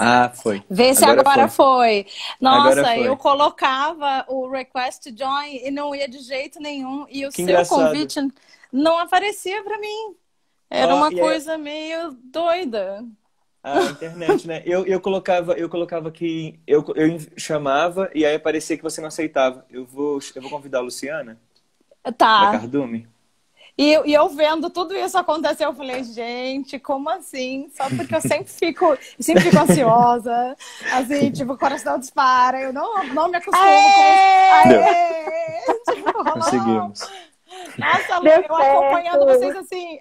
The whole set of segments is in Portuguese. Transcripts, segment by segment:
Ah, foi. Vê se Agora agora foi. Agora Nossa, foi. eu colocava o request to join e não ia de jeito nenhum. E o Que seu engraçado. convite não aparecia para mim. Era Ó, uma e aí, coisa meio doida. a internet, né? Eu colocava que eu chamava e aí aparecia que você não aceitava. Eu vou convidar a Luciana, da Tá. Cardume. E eu vendo tudo isso acontecer, eu falei, gente, como assim? Só porque eu sempre fico ansiosa, assim, tipo, o coração dispara, eu não me acostumo com isso. Deu. Aê! Aê! Tipo, rolou. Conseguimos. Nossa, Lu, Deu eu acompanhando vocês certo! assim,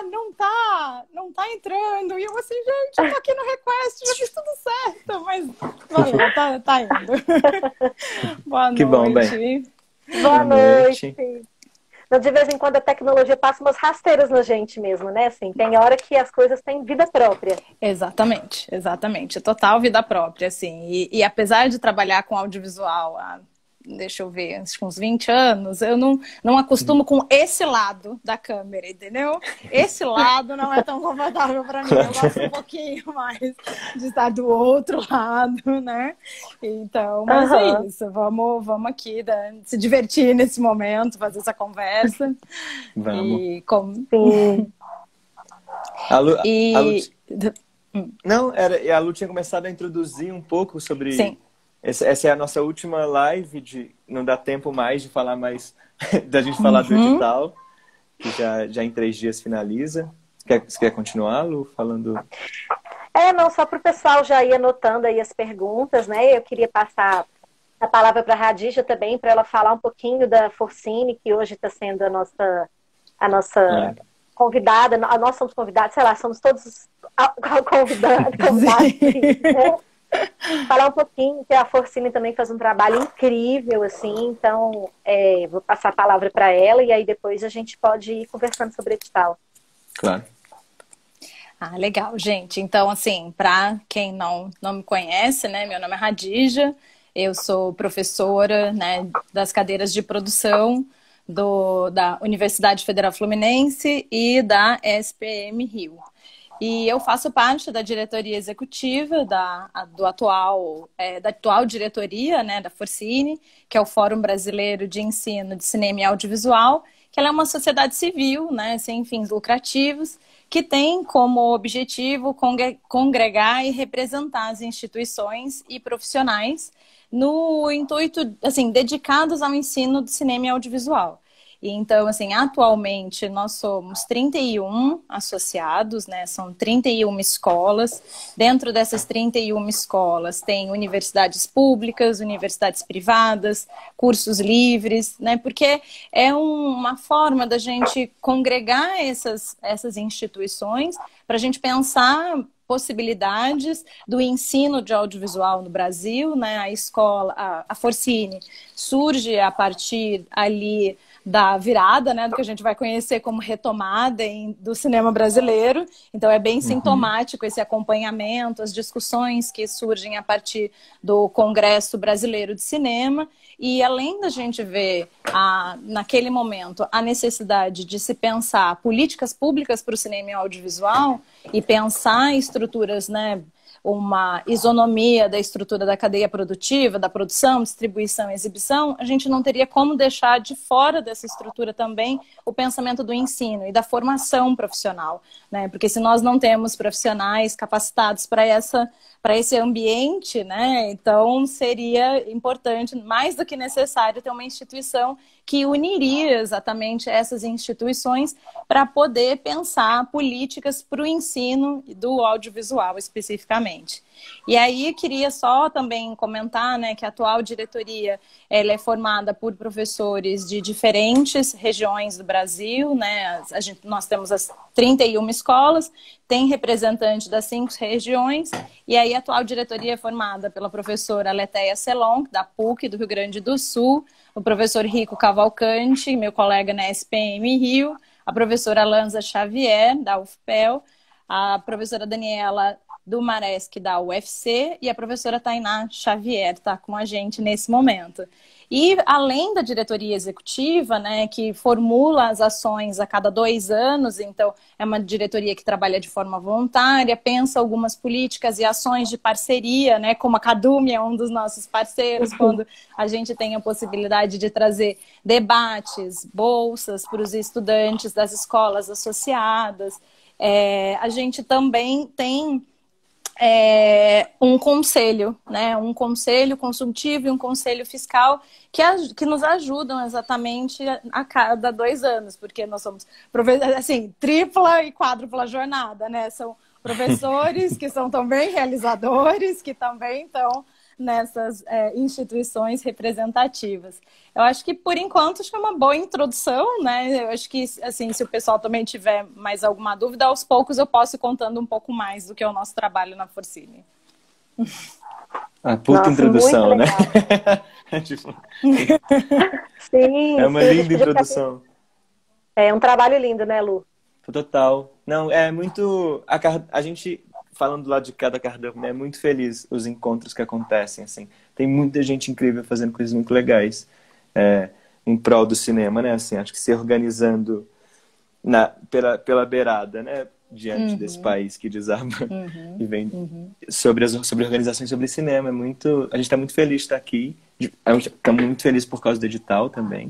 não tá entrando. E eu assim, gente, eu tô aqui no request, já fiz tudo certo, mas valeu, tá indo. Boa Que bom, bem. noite. Boa Boa noite. noite! Então, de vez em quando a tecnologia passa umas rasteiras na gente mesmo, né? Assim, tem hora que as coisas têm vida própria. Exatamente, exatamente. Total vida própria, assim. E apesar de trabalhar com audiovisual há, deixa eu ver, acho que uns 20 anos, eu não acostumo com esse lado da câmera, entendeu? Esse lado não é tão confortável para mim. Eu gosto um pouquinho mais de estar do outro lado, né? Então, mas é isso. Vamos aqui se divertir nesse momento, fazer essa conversa. Vamos. E como... Sim. A Lu, a Lu, E... não, a Lu tinha começado a introduzir um pouco sobre. Sim. Essa é a nossa última live, não dá tempo mais de falar mais da gente falar do edital, que já em 3 dias finaliza. Você quer continuar, Lu, falando? Não, só para o pessoal já ir anotando aí as perguntas, né? Eu queria passar a palavra para a Radija também, para ela falar um pouquinho da Forcine, que hoje está sendo a nossa convidada. Nós somos convidados, sei lá, somos todos convidados, sim, né? Falar um pouquinho, que a Forcine também faz um trabalho incrível, assim, então vou passar a palavra para ela e aí depois a gente pode ir conversando sobre o edital. Claro. Ah, legal, gente. Então, assim, para quem não me conhece, né, meu nome é Radija, eu sou professora, né, das cadeiras de produção da Universidade Federal Fluminense e da SPM Rio. E eu faço parte da diretoria executiva da atual diretoria, né, da Forcine, que é o Fórum Brasileiro de Ensino de Cinema e Audiovisual, que ela é uma sociedade civil, né, sem fins lucrativos, que tem como objetivo congregar e representar as instituições e profissionais no intuito, assim, dedicados ao ensino do cinema e audiovisual. E então, assim, atualmente nós somos 31 associados, né? São 31 escolas. Dentro dessas 31 escolas tem universidades públicas, universidades privadas, cursos livres, né? Porque é uma forma da gente congregar essas instituições para a gente pensar possibilidades do ensino de audiovisual no Brasil, né? A escola, a Forcine surge a partir ali da virada, né, do que a gente vai conhecer como retomada do cinema brasileiro. Então é bem sintomático esse acompanhamento, as discussões que surgem a partir do Congresso Brasileiro de Cinema. E além da gente ver, naquele momento, a necessidade de se pensar políticas públicas para o cinema e audiovisual e pensar estruturas, né, uma isonomia da estrutura da cadeia produtiva, da produção, distribuição e exibição, a gente não teria como deixar de fora dessa estrutura também o pensamento do ensino e da formação profissional, né? Porque se nós não temos profissionais capacitados para esse ambiente, né? Então seria importante, mais do que necessário, ter uma instituição que uniria exatamente essas instituições para poder pensar políticas para o ensino do audiovisual especificamente. E aí queria só também comentar, né, que a atual diretoria ela é formada por professores de diferentes regiões do Brasil, né? Nós temos as 31 escolas, tem representante das 5 regiões, e aí a atual diretoria é formada pela professora Letéia Celon, da PUC do Rio Grande do Sul, o professor Rico Cavalcante, meu colega na SPM Rio, a professora Lanza Xavier, da UFPEL, a professora Daniela do Maresc da UFC e a professora Tainá Xavier está com a gente nesse momento. E além da diretoria executiva, né, que formula as ações a cada 2 anos, então é uma diretoria que trabalha de forma voluntária, pensa algumas políticas e ações de parceria, né, como a Cadumi é um dos nossos parceiros, quando a gente tem a possibilidade de trazer debates, bolsas para os estudantes das escolas associadas. A gente também tem um conselho, né? Um conselho consultivo e um conselho fiscal que nos ajudam exatamente a cada 2 anos, porque nós somos, assim, tripla e quádrupla jornada, né? São professores que são também realizadores, que também estão nessas instituições representativas. Eu acho que, por enquanto, acho que é uma boa introdução, né? Eu acho que, assim, se o pessoal também tiver mais alguma dúvida, aos poucos eu posso ir contando um pouco mais do que é o nosso trabalho na Forcine. Puta introdução, né? Sim, é uma linda introdução. É um trabalho lindo, né, Lu? Total. Não, é muito... A gente... Falando do lado de cada Cardume, é muito feliz os encontros que acontecem, assim. Tem muita gente incrível fazendo coisas muito legais em prol do cinema, né? Assim, acho que se organizando pela beirada, né? Diante desse país que desaba e vem sobre organizações sobre cinema. A gente está muito feliz de estar aqui. Estamos muito felizes por causa do edital também.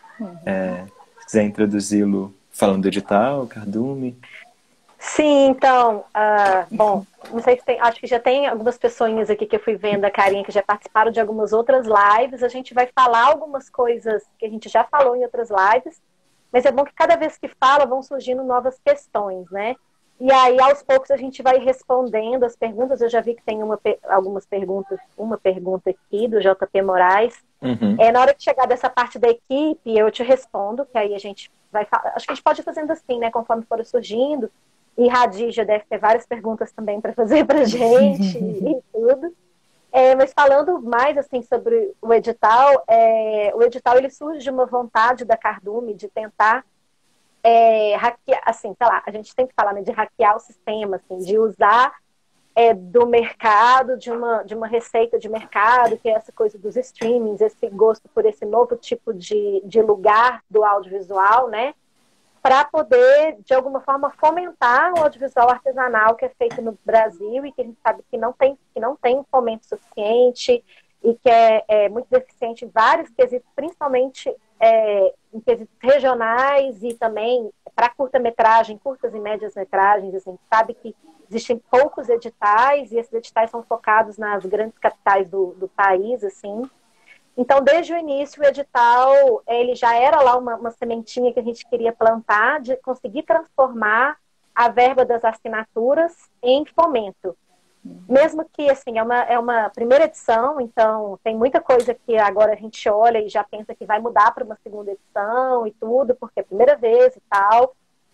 Se quiser introduzi-lo falando do edital, Cardume. Sim, então, bom, não sei se tem, acho que já tem algumas pessoinhas aqui que eu fui vendo, a carinha, que já participaram de algumas outras lives. A gente vai falar algumas coisas que a gente já falou em outras lives, mas é bom que cada vez que fala vão surgindo novas questões, né? E aí, aos poucos, a gente vai respondendo as perguntas. Eu já vi que tem algumas perguntas, uma pergunta aqui do JP Moraes. Na hora de chegar dessa parte da equipe, eu te respondo, que aí a gente vai falar. Acho que a gente pode ir fazendo assim, né? Conforme for surgindo. E Radija deve ter várias perguntas também para fazer para a gente e tudo. Mas falando mais assim sobre o edital ele surge de uma vontade da Cardume de tentar hackear, assim, sei lá, a gente tem que falar, né, de hackear o sistema, assim, de usar do mercado, de uma receita de mercado, que é essa coisa dos streamings, esse gosto por esse novo tipo de lugar do audiovisual, né? Para poder, de alguma forma, fomentar o audiovisual artesanal que é feito no Brasil e que a gente sabe que não tem fomento suficiente e que é muito deficiente em vários quesitos, principalmente em quesitos regionais e também para curta-metragem, curtas e médias-metragens. Assim, a gente sabe que existem poucos editais e esses editais são focados nas grandes capitais do país, assim. Então, desde o início, o edital, ele já era lá uma sementinha que a gente queria plantar, de conseguir transformar a verba das assinaturas em fomento. Mesmo que, assim, é uma primeira edição, então tem muita coisa que agora a gente olha e já pensa que vai mudar para uma segunda edição e tudo, porque é a primeira vez e tal.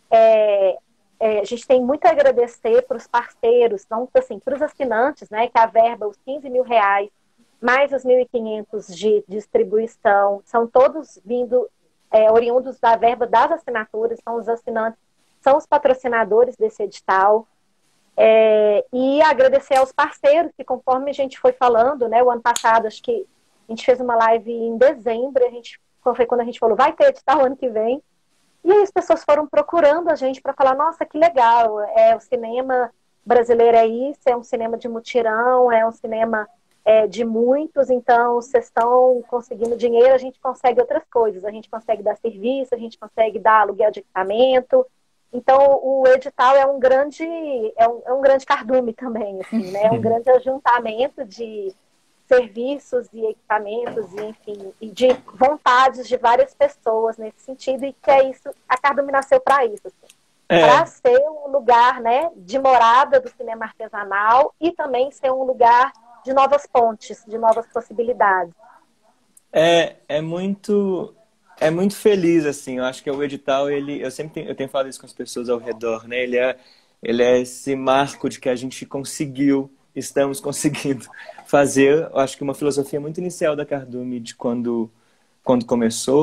A gente tem muito a agradecer para os parceiros, então, assim, para os assinantes, né, que a verba, os R$15 mil, mais os 1.500 de distribuição, são todos oriundos da verba das assinaturas, são os assinantes, são os patrocinadores desse edital. E agradecer aos parceiros, que conforme a gente foi falando, né, o ano passado, acho que a gente fez uma live em dezembro, foi quando a gente falou, vai ter edital ano que vem, e aí as pessoas foram procurando a gente para falar, nossa, que legal, o cinema brasileiro é isso, é um cinema de mutirão, é um cinema de muitos, então vocês estão conseguindo dinheiro, a gente consegue outras coisas, a gente consegue dar serviço, a gente consegue dar aluguel de equipamento. Então o edital é um grande cardume também, assim, né? É um grande ajuntamento de serviços e equipamentos e, enfim, e de vontades de várias pessoas nesse sentido, e que é isso, a Cardume nasceu para isso, assim, para ser um lugar, né, de morada do cinema artesanal e também ser um lugar de novas pontes, de novas possibilidades. É muito feliz, assim. Eu acho que o edital, eu tenho falado isso com as pessoas ao redor, né? Ele é esse marco de que a gente estamos conseguindo fazer. Eu acho que uma filosofia muito inicial da Cardume, de quando começou,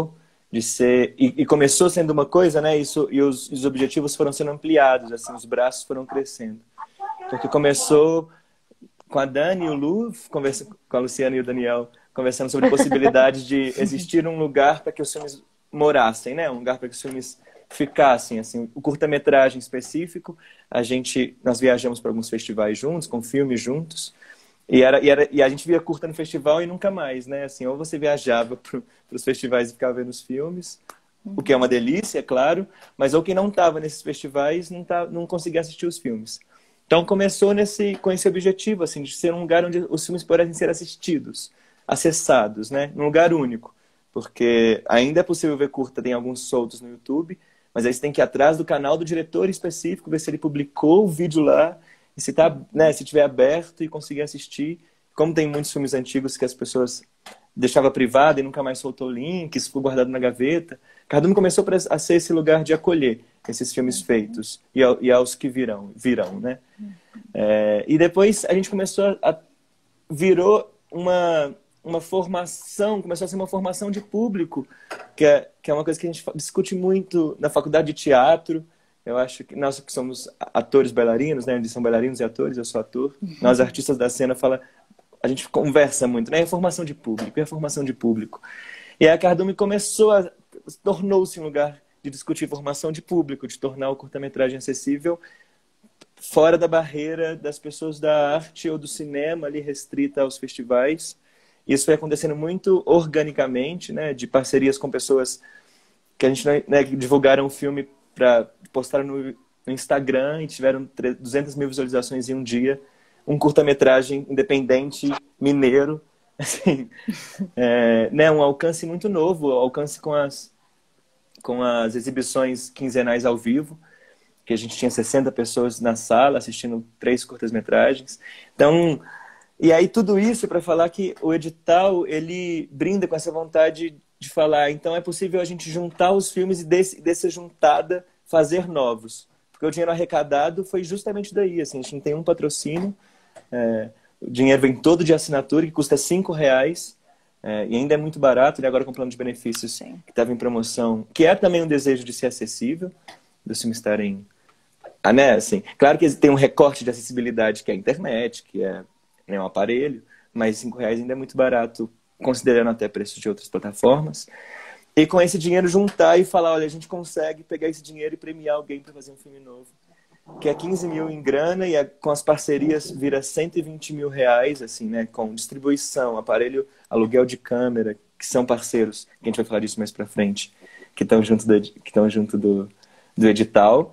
de ser... E começou sendo uma coisa, né? Isso, e os objetivos foram sendo ampliados, assim, os braços foram crescendo. Porque começou com a Dani e o Lu, com a Luciana e o Daniel, conversando sobre a possibilidade de existir um lugar para que os filmes morassem, né? Um lugar para que os filmes ficassem, assim. O curta-metragem específico, nós viajamos para alguns festivais juntos, com filmes juntos, e a gente via curta no festival e nunca mais, né? Assim, ou você viajava para os festivais e ficava vendo os filmes, o que é uma delícia, é claro, mas ou quem não estava nesses festivais não conseguia assistir os filmes. Então começou com esse objetivo, assim, de ser um lugar onde os filmes pudessem ser assistidos, acessados, né? Um lugar único. Porque ainda é possível ver curta, tem alguns soltos no YouTube, mas aí você tem que ir atrás do canal do diretor específico, ver se ele publicou o vídeo lá, e se tiver aberto e conseguir assistir. Como tem muitos filmes antigos que as pessoas deixavam privado e nunca mais soltou o link, isso ficou guardado na gaveta. Cardume começou a ser esse lugar de acolher esses filmes feitos e aos que virão, né? E depois a gente virou uma formação, começou a ser uma formação de público, que é uma coisa que a gente discute muito na faculdade de teatro. Eu acho que nós que somos atores bailarinos, né? Eles são bailarinos e atores, eu sou ator. Nós, artistas da cena, a gente conversa muito, né? É formação de público. E a Cardume tornou-se um lugar de discutir formação de público, de tornar o curta-metragem acessível fora da barreira das pessoas da arte ou do cinema, ali restrita aos festivais. Isso foi acontecendo muito organicamente, né? De parcerias com pessoas que a gente, né, que divulgaram o filme para postar no Instagram e tiveram 200 mil visualizações em um dia. Um curta-metragem independente mineiro, assim, né, um alcance muito novo, alcance com as exibições quinzenais ao vivo, que a gente tinha 60 pessoas na sala assistindo 3 curtas-metragens. Então, e aí tudo isso para falar que o edital, ele brinda com essa vontade de falar, então é possível a gente juntar os filmes e dessa juntada fazer novos. Porque o dinheiro arrecadado foi justamente daí, assim, a gente não tem um patrocínio, o dinheiro vem todo de assinatura, que custa R$5, e ainda é muito barato, e agora com plano de benefícios que estava em promoção, que é também um desejo de ser acessível, dos filmes estarem... né, assim, claro que tem um recorte de acessibilidade, que é a internet, que é um aparelho, mas R$5 ainda é muito barato, considerando até preços de outras plataformas. E com esse dinheiro juntar e falar, olha, a gente consegue pegar esse dinheiro e premiar alguém para fazer um filme novo. Que é 15 mil em grana e com as parcerias vira 120 mil reais, assim, né? Com distribuição, aparelho, aluguel de câmera, que são parceiros, que a gente vai falar disso mais pra frente, que estão junto do edital.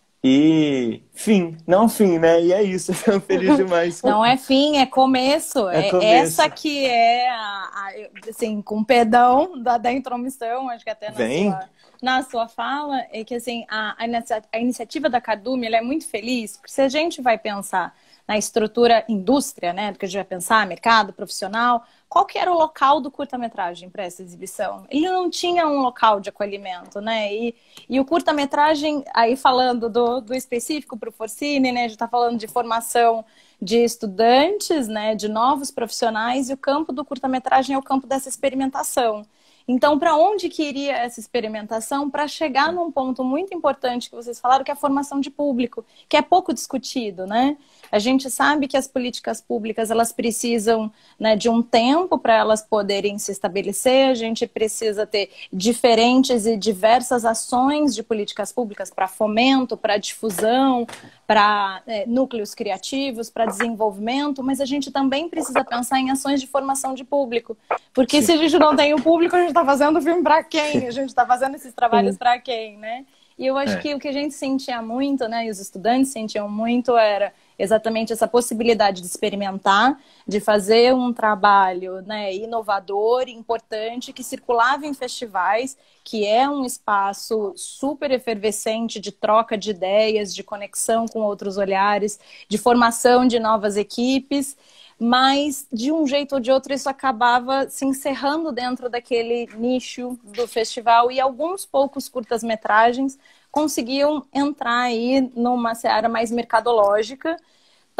E não fim, né? E é isso, eu tô feliz demais. Não é fim, é começo. Essa que é, assim, com perdão da intromissão, acho que até na sua fala, é que assim, a iniciativa da Cardume, ela é muito feliz, porque se a gente vai pensar na estrutura indústria, né, do que a gente vai pensar, mercado, profissional, qual que era o local do curta-metragem para essa exibição? Ele não tinha um local de acolhimento, né? E o curta-metragem, aí falando do específico para o Forcine, né, a gente está falando de formação de estudantes, né, de novos profissionais, e o campo do curta-metragem é o campo dessa experimentação. Então, para onde que iria essa experimentação? Para chegar num ponto muito importante que vocês falaram, que é a formação de público, que é pouco discutido, né? A gente sabe que as políticas públicas, elas precisam, né, de um tempo para elas poderem se estabelecer, a gente precisa ter diferentes e diversas ações de políticas públicas para fomento, para difusão, para núcleos criativos, para desenvolvimento, mas a gente também precisa pensar em ações de formação de público, porque se a gente não tem o público, a gente está fazendo filme para quem? A gente está fazendo esses trabalhos para quem, né? E eu acho que o que a gente sentia muito, né, e os estudantes sentiam muito, era exatamente essa possibilidade de experimentar, de fazer um trabalho, né, inovador, importante, que circulava em festivais, que é um espaço super efervescente de troca de ideias, de conexão com outros olhares, de formação de novas equipes, mas de um jeito ou de outro isso acabava se encerrando dentro daquele nicho do festival, e alguns poucos curtas-metragens conseguiam entrar aí numa seara mais mercadológica,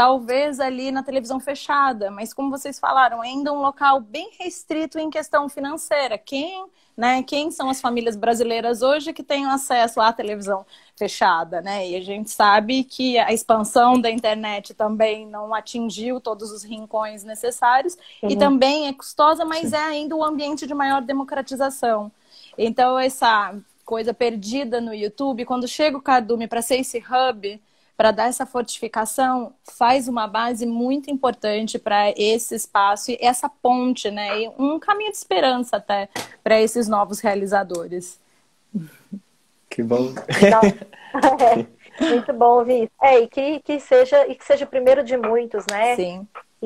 talvez ali na televisão fechada, mas como vocês falaram, ainda um local bem restrito em questão financeira. Quem são as famílias brasileiras hoje que têm acesso à televisão fechada, né? E a gente sabe que a expansão da internet também não atingiu todos os rincões necessários e também é custosa, mas é ainda um ambiente de maior democratização. Então, essa coisa perdida no YouTube, quando chega o Cardume para ser esse hub, para dar essa fortificação, faz uma base muito importante para esse espaço e essa ponte, né? E um caminho de esperança até para esses novos realizadores. Que bom. Muito bom ouvir isso. E que seja o primeiro de muitos, né? Sim.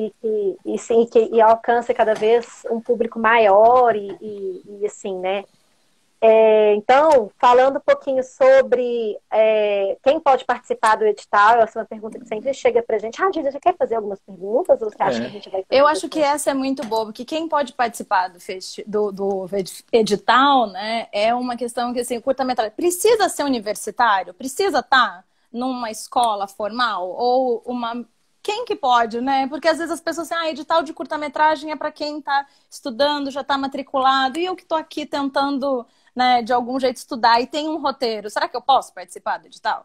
E alcance cada vez um público maior e assim, né? Então, falando um pouquinho sobre quem pode participar do edital, essa é uma pergunta que sempre chega pra gente. Radija, você quer fazer algumas perguntas ou você acha que a gente vai fazer? Eu acho que essa é muito boa, porque quem pode participar do edital, né, é uma questão que, assim, curta-metragem, precisa ser universitário? Precisa estar numa escola formal? Ou quem que pode, né? Porque às vezes as pessoas dizem, edital de curta-metragem é para quem está estudando, já está matriculado, e eu que estou aqui tentando, né, de algum jeito estudar e tem um roteiro. Será que eu posso participar do edital?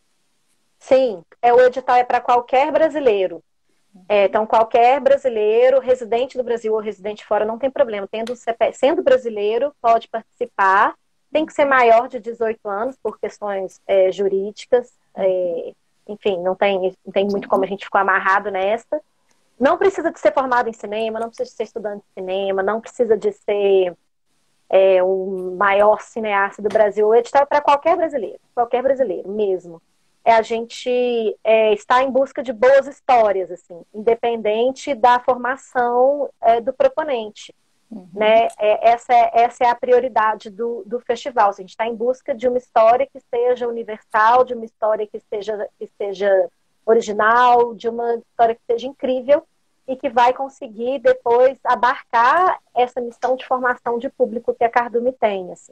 Sim, o edital é para qualquer brasileiro. Então, qualquer brasileiro, residente do Brasil ou residente fora, não tem problema. Sendo brasileiro, pode participar. Tem que ser maior de 18 anos por questões jurídicas. Enfim, não tem muito como a gente ficar amarrado nessa. Não precisa de ser formado em cinema, não precisa de ser estudante de cinema, não precisa de ser o maior cineasta do Brasil. O edital é para qualquer brasileiro mesmo. A gente está em busca de boas histórias, assim, independente da formação do proponente. Né? Essa é a prioridade do festival. A gente está em busca de uma história que seja universal, de uma história que seja original, de uma história que seja incrível e que vai conseguir depois abarcar essa missão de formação de público que a Cardume tem. Assim.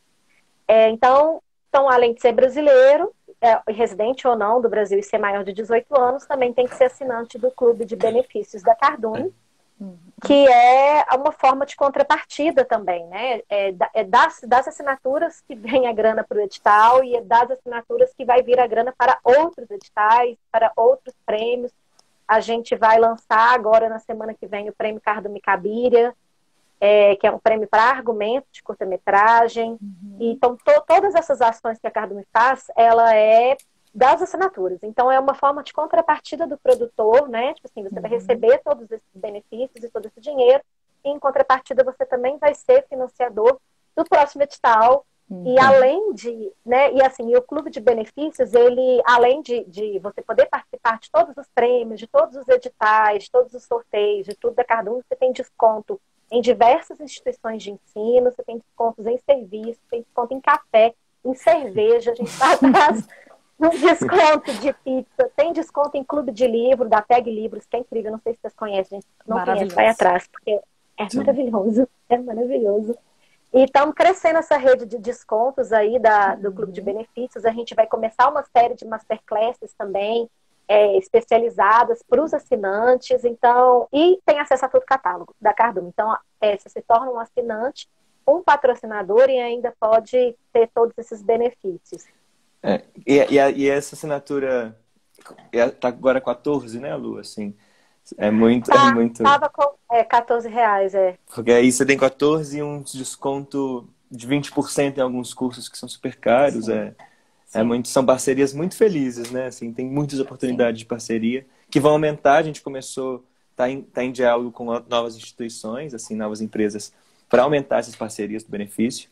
Então, além de ser brasileiro, residente ou não do Brasil e ser maior de 18 anos, também tem que ser assinante do Clube de Benefícios da Cardume, que é uma forma de contrapartida também, né? Das assinaturas que vem a grana para o edital e das assinaturas que vai vir a grana para outros editais, para outros prêmios. A gente vai lançar agora, na semana que vem, o Prêmio Cardume Cabiria, que é um prêmio para argumento de curta-metragem. Então, todas essas ações que a Cardume faz, ela é das assinaturas. Então, é uma forma de contrapartida do produtor, né? Tipo assim, você vai receber todos esses benefícios e todo esse dinheiro, e em contrapartida você também vai ser financiador do próximo edital. E além de, né? E assim, o Clube de Benefícios, ele, além de você poder participar de todos os prêmios, de todos os editais, de todos os sorteios, de tudo da Cardume, você tem desconto em diversas instituições de ensino, você tem descontos em serviço, tem desconto em café, em cerveja, a gente está atrás um desconto de pizza, tem desconto em clube de livro, da PEG Livros, que é incrível, não sei se vocês conhecem, gente, não conhece, vai atrás, porque é maravilhoso. E estamos crescendo essa rede de descontos aí do Clube de Benefícios, a gente vai começar uma série de masterclasses também, especializadas para os assinantes, então, e tem acesso a todo o catálogo da Cardume. Então, você se torna um assinante, um patrocinador e ainda pode ter todos esses benefícios. E essa assinatura tá agora 14, né, Lu? Assim, é muito. Tava com R$14, Porque aí você tem 14 e um desconto de 20% em alguns cursos que são super caros. São parcerias muito felizes, né? Assim, tem muitas oportunidades de parceria que vão aumentar. A gente tá em diálogo com novas instituições, assim, novas empresas, para aumentar essas parcerias do benefício.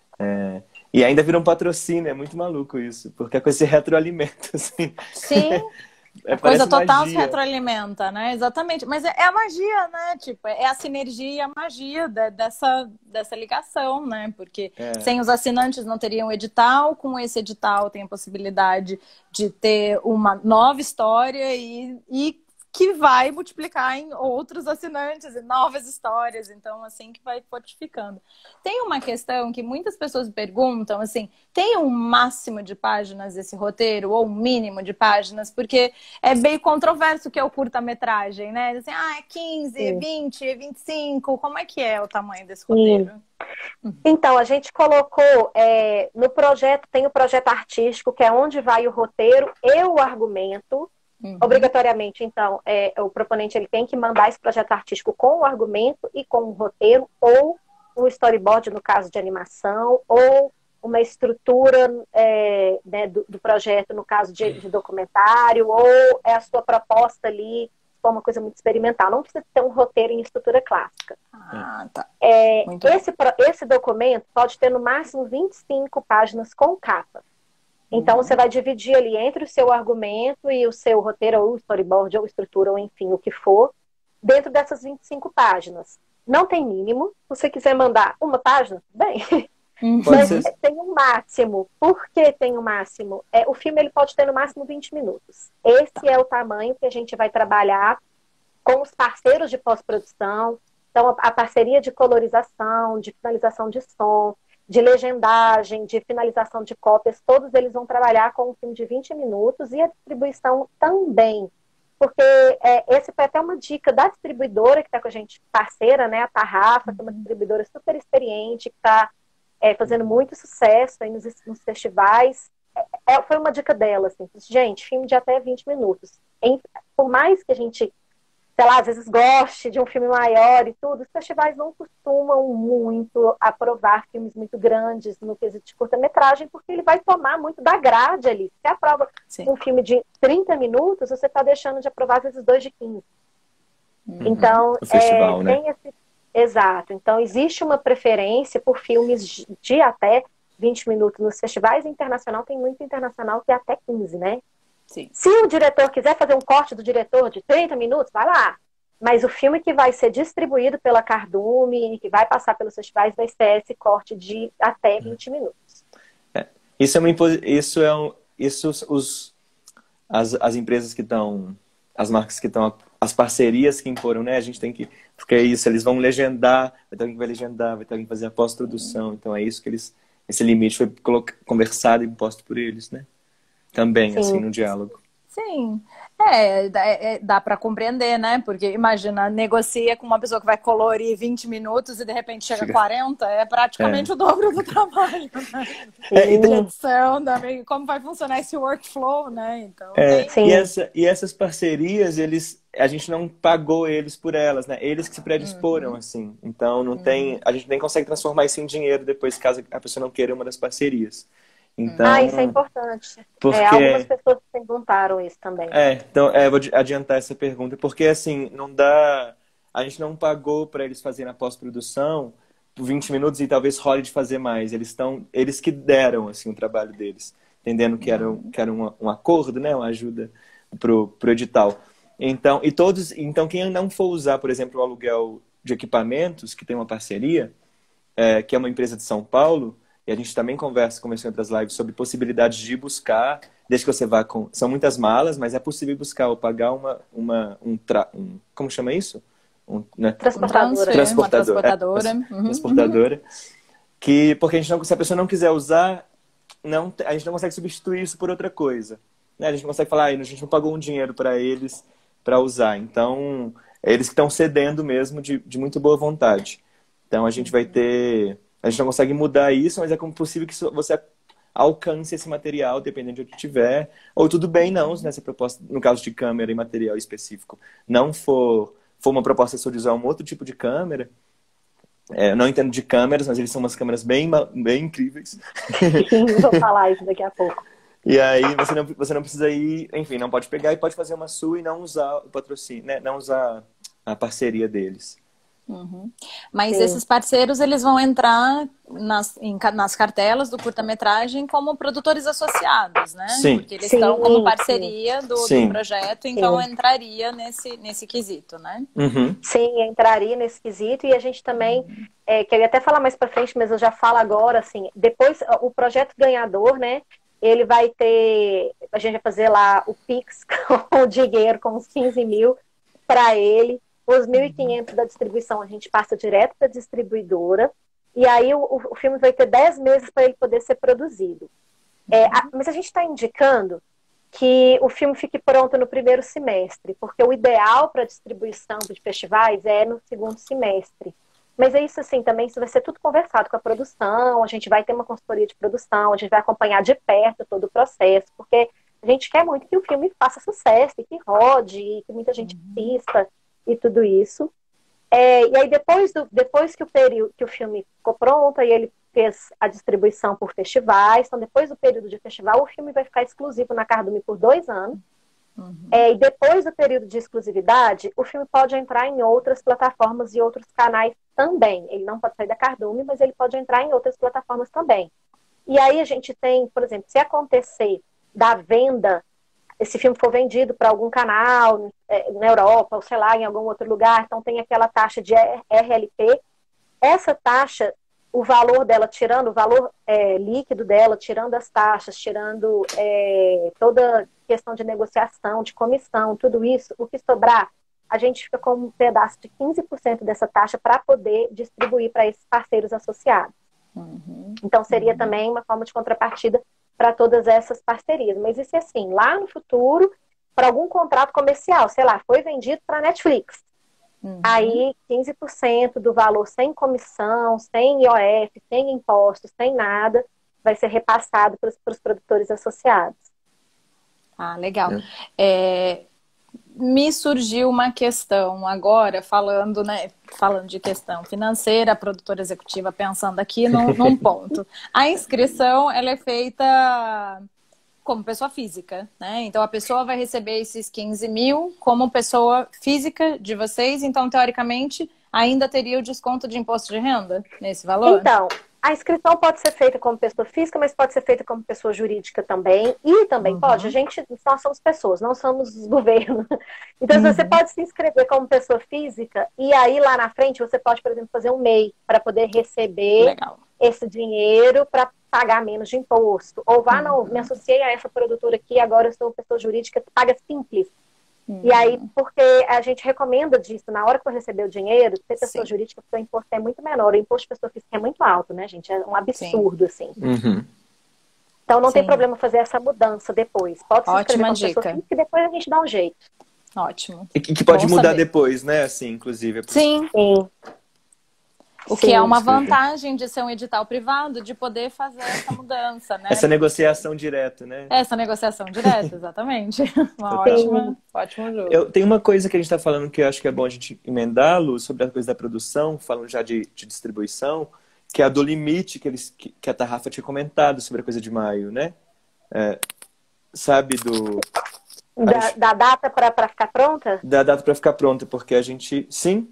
E ainda vira um patrocínio, é muito maluco isso, porque é com esse retroalimento, assim. Sim, a coisa total se retroalimenta, né? Exatamente. Mas é a magia, né? Tipo, é a sinergia e a magia dessa ligação, né? Porque sem os assinantes não teriam edital, com esse edital tem a possibilidade de ter uma nova história e que vai multiplicar em outros assinantes e novas histórias. Então, assim que vai fortificando. Tem uma questão que muitas pessoas perguntam, assim, tem um máximo de páginas esse roteiro ou um mínimo de páginas? Porque é bem controverso o que é o curta-metragem, né? Assim, é 15, Sim. 20, 25, como é que é o tamanho desse roteiro? Então, a gente colocou no projeto, tem o projeto artístico, que é onde vai o roteiro e o argumento. Obrigatoriamente, então, o proponente ele tem que mandar esse projeto artístico com o argumento e com o roteiro, ou um storyboard, no caso de animação, ou uma estrutura né, do projeto, no caso de documentário, ou é a sua proposta ali, for uma coisa muito experimental. Não precisa ter um roteiro em estrutura clássica. Tá. Esse documento pode ter no máximo 25 páginas com capa. Então, você vai dividir ali entre o seu argumento e o seu roteiro, ou storyboard, ou estrutura, ou enfim, o que for, dentro dessas 25 páginas. Não tem mínimo. Se você quiser mandar uma página, bem. Mas tem um máximo. Por que tem um máximo? O filme ele pode ter no máximo 20 minutos. Esse é o tamanho que a gente vai trabalhar com os parceiros de pós-produção. Então, a parceria de colorização, de finalização de som, de legendagem, de finalização de cópias, todos eles vão trabalhar com um filme de 20 minutos e a distribuição também. Porque esse foi até uma dica da distribuidora que está com a gente, parceira, né, a Tarrafa, que é uma distribuidora super experiente, que está fazendo muito sucesso aí nos festivais. Foi uma dica dela, assim, gente, filme de até 20 minutos. Por mais que a gente, sei lá, às vezes goste de um filme maior e tudo, os festivais não costumam muito aprovar filmes muito grandes no quesito de curta-metragem, porque ele vai tomar muito da grade ali. Se você aprova um filme de 30 minutos, você está deixando de aprovar, às vezes, 2 de 15. Então, o festival, né? Exato. Então, existe uma preferência por filmes de até 20 minutos nos festivais. Internacional, tem muito internacional que é até 15, né? Sim. Se o diretor quiser fazer um corte do diretor de 30 minutos, vai lá. Mas o filme que vai ser distribuído pela Cardume e que vai passar pelos festivais vai ser esse corte de até 20 minutos. As empresas que estão, as marcas que estão, as parcerias que imporam, né? A gente tem que, porque é isso, eles vão legendar, vai ter alguém que vai legendar, vai ter alguém que fazer a pós-produção. Então é isso que esse limite foi conversado e imposto por eles, né? Também, Sim. assim, no diálogo. Sim, dá para compreender, né? Porque imagina, negocia com uma pessoa que vai colorir 20 minutos e de repente chega a 40, é praticamente o dobro do trabalho, né? De edição, como vai funcionar esse workflow, né? Então, e essas parcerias, a gente não pagou eles por elas, né? Eles que se predisporam, assim. Então, não tem, a gente nem consegue transformar isso em dinheiro depois, caso a pessoa não queira uma das parcerias. Então, isso é importante. Porque... algumas pessoas perguntaram isso também. Então, vou adiantar essa pergunta, porque assim, não dá. A gente não pagou para eles fazerem a pós-produção por 20 minutos e talvez role de fazer mais. Eles que deram assim, o trabalho deles, entendendo que era um acordo, né? Uma ajuda pro edital. Então, quem não for usar, por exemplo, o aluguel de equipamentos, que tem uma parceria, que é uma empresa de São Paulo. E a gente também conversou em outras lives sobre possibilidades de buscar, desde que você vá com... São muitas malas, mas é possível buscar ou pagar como chama isso? Transportadora. Transportadora. Porque se a pessoa não quiser usar, a gente não consegue substituir isso por outra coisa. Né? A gente não consegue falar, a gente não pagou um dinheiro para eles para usar. Então, eles que estão cedendo mesmo de muito boa vontade. Então, a gente vai ter... A gente não consegue mudar isso, mas é como possível que você alcance esse material, dependendo de onde tiver. Ou tudo bem, não, se nessa proposta, no caso de câmera e material específico, não for uma proposta só de usar um outro tipo de câmera. Eu não entendo de câmeras, mas eles são umas câmeras bem incríveis. Sim, vou falar isso daqui a pouco. E aí você não precisa ir, enfim, não pode pegar e pode fazer uma sua e não usar o patrocínio, né? Não usar a parceria deles. Mas esses parceiros, eles vão entrar nas cartelas do curta-metragem como produtores associados, né? Sim. Porque eles estão como parceria do projeto, então entraria nesse quesito, né? Sim, entraria nesse quesito. E a gente também, que eu ia até falar mais pra frente, mas eu já falo agora, assim, depois o projeto ganhador, né? ele vai ter, a gente vai fazer lá o Pix com o dinheiro, com os 15 mil para ele. Os 1.500 da distribuição a gente passa direto para a distribuidora. E aí o filme vai ter 10 meses para ele poder ser produzido. Mas a gente está indicando que o filme fique pronto no primeiro semestre, porque o ideal para distribuição de festivais é no segundo semestre. Mas é isso assim, também isso vai ser tudo conversado com a produção, a gente vai ter uma consultoria de produção, a gente vai acompanhar de perto todo o processo, porque a gente quer muito que o filme faça sucesso, e que rode, e que muita gente assista e tudo isso. E aí depois que o filme ficou pronto, aí ele fez a distribuição por festivais, então depois do período de festival, o filme vai ficar exclusivo na Cardume por 2 anos. E depois do período de exclusividade, o filme pode entrar em outras plataformas e outros canais também. Ele não pode sair da Cardume, mas ele pode entrar em outras plataformas também. E aí a gente tem, por exemplo, se acontecer da venda, esse filme for vendido para algum canal na Europa, ou sei lá, em algum outro lugar, então tem aquela taxa de RLP. Essa taxa, o valor dela, tirando o valor líquido dela, tirando as taxas, tirando toda questão de negociação, de comissão, tudo isso, o que sobrar, a gente fica com um pedaço de 15% dessa taxa para poder distribuir para esses parceiros associados. Então seria também uma forma de contrapartida para todas essas parcerias. Mas isso é assim, lá no futuro, para algum contrato comercial, sei lá, foi vendido para a Netflix. Aí 15% do valor sem comissão, sem IOF, sem impostos, sem nada, vai ser repassado para os produtores associados. Ah, legal. Me surgiu uma questão agora, falando de questão financeira, a produtora executiva pensando aqui num ponto. A inscrição, ela é feita como pessoa física, né? Então, a pessoa vai receber esses 15 mil como pessoa física de vocês, então, teoricamente, ainda teria o desconto de imposto de renda nesse valor? Então, a inscrição pode ser feita como pessoa física, mas pode ser feita como pessoa jurídica também. E também pode, nós somos pessoas, não somos governo. Então, você pode se inscrever como pessoa física e aí lá na frente você pode, por exemplo, fazer um MEI para poder receber esse dinheiro para pagar menos de imposto. Ou não, me associei a essa produtora aqui, agora eu sou pessoa jurídica que paga simples. E aí, porque a gente recomenda disso, na hora que eu receber o dinheiro, ser pessoa jurídica, porque o imposto é muito menor. O imposto de pessoa física é muito alto, né, gente? É um absurdo, assim. Então, não tem problema fazer essa mudança depois. Pode se inscrever como pessoa física e depois a gente dá um jeito. Ótimo. E que pode mudar depois, né? Assim, inclusive. Sim. O que é uma vantagem de ser um edital privado, de poder fazer essa mudança, né? Essa negociação direta, né? Essa negociação direta, exatamente. Ótimo jogo. Tem uma coisa que a gente está falando que eu acho que é bom a gente emendá-lo sobre a coisa da produção, falando já de distribuição, que é a do limite que a Tarrafa tinha comentado sobre a coisa de maio, né? Sabe do... Da data para ficar pronta? Da data para ficar pronta, porque a gente... Sim.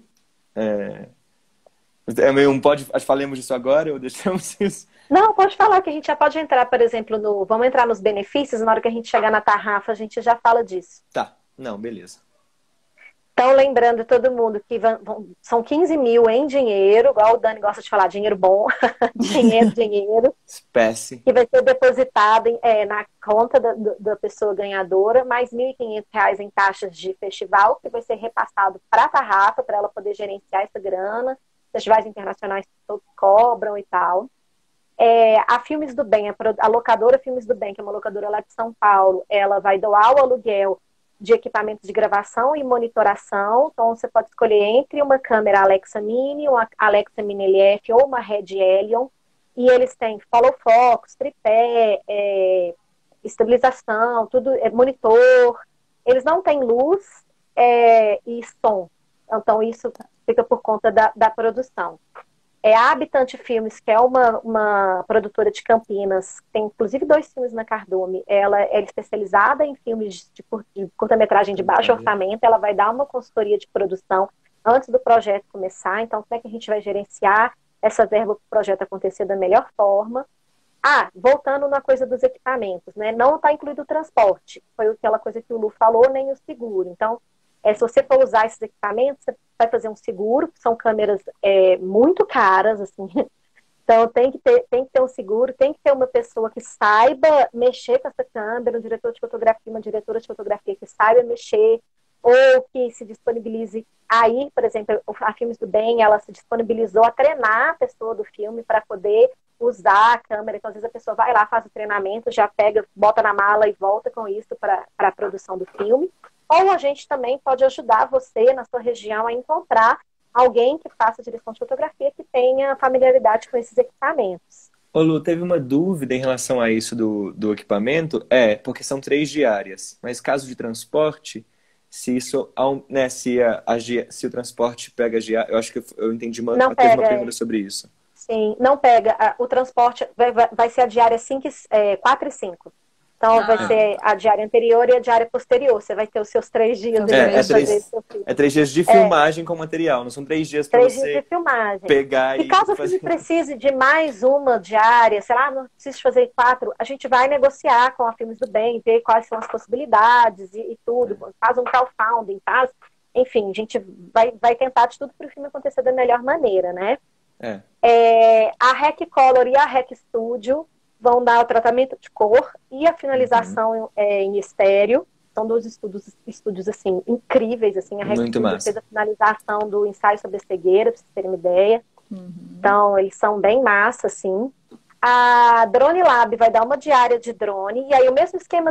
Falemos disso agora ou deixamos isso? Não, pode falar que a gente já pode entrar, por exemplo, vamos entrar nos benefícios, na hora que a gente chegar na Tarrafa, a gente já fala disso. Tá, não, beleza. Então, lembrando todo mundo que são 15 mil em dinheiro, igual o Dani gosta de falar, dinheiro bom, dinheiro. Espécie. Que vai ser depositado na conta da pessoa ganhadora, mais R$ 1.500 em taxas de festival, que vai ser repassado para a Tarrafa, para ela poder gerenciar essa grana. Festivais internacionais todos cobram e tal. A Filmes do Bem, a locadora Filmes do Bem, que é uma locadora lá de São Paulo, ela vai doar o aluguel de equipamentos de gravação e monitoração. Então, você pode escolher entre uma câmera Alexa Mini, uma Alexa Mini LF ou uma Red Helion. E eles têm follow focus, tripé, estabilização, tudo, monitor. Eles não têm luz e som. Então, isso fica por conta da produção. A Habitante Filmes, que é uma produtora de Campinas, tem inclusive 2 filmes na Cardume. Ela é especializada em filmes de curta-metragem de baixo orçamento. Ela vai dar uma consultoria de produção antes do projeto começar. Então, como é que a gente vai gerenciar essa verba para o projeto acontecer da melhor forma? Voltando na coisa dos equipamentos, né? Não está incluído o transporte. Foi aquela coisa que o Lu falou, nem o seguro. Então, se você for usar esses equipamentos, você vai fazer um seguro, que são câmeras muito caras, assim. Então tem que ter um seguro, tem que ter uma pessoa que saiba mexer com essa câmera, um diretor de fotografia, uma diretora de fotografia que saiba mexer, ou que se disponibilize aí, por exemplo, a Filmes do Bem, ela se disponibilizou a treinar a pessoa do filme para poder usar a câmera. Então, às vezes a pessoa vai lá, faz o treinamento, já pega, bota na mala e volta com isso para a produção do filme. Ou a gente também pode ajudar você, na sua região, a encontrar alguém que faça direção de fotografia que tenha familiaridade com esses equipamentos. Ô Lu, teve uma dúvida em relação a isso do equipamento? Porque são 3 diárias, mas caso de transporte, se isso, né, se o transporte pega as diárias, eu acho que eu entendi teve uma pergunta sobre isso. Sim, não pega. O transporte vai ser a diária 4 e 5. Então, vai ser a diária anterior e a diária posterior. Você vai ter os seus 3 dias. É 3 dias de filmagem com material, não são 3 dias para você 3 dias de filmagem. Pegar e caso você precise de mais uma diária, sei lá, não precisa fazer 4, a gente vai negociar com a Filmes do Bem, ver quais são as possibilidades e tudo. Faz um crowdfunding, enfim, a gente vai tentar de tudo para o filme acontecer da melhor maneira, né? A Rec Color e a Rec Studio vão dar o tratamento de cor e a finalização em estéreo. São 2 estúdios assim, incríveis. Assim. A Rec Studio fez a finalização do ensaio sobre a cegueira, para vocês terem uma ideia. Então, eles são bem massa, assim. A Drone Lab vai dar uma diária de drone. E aí, o mesmo esquema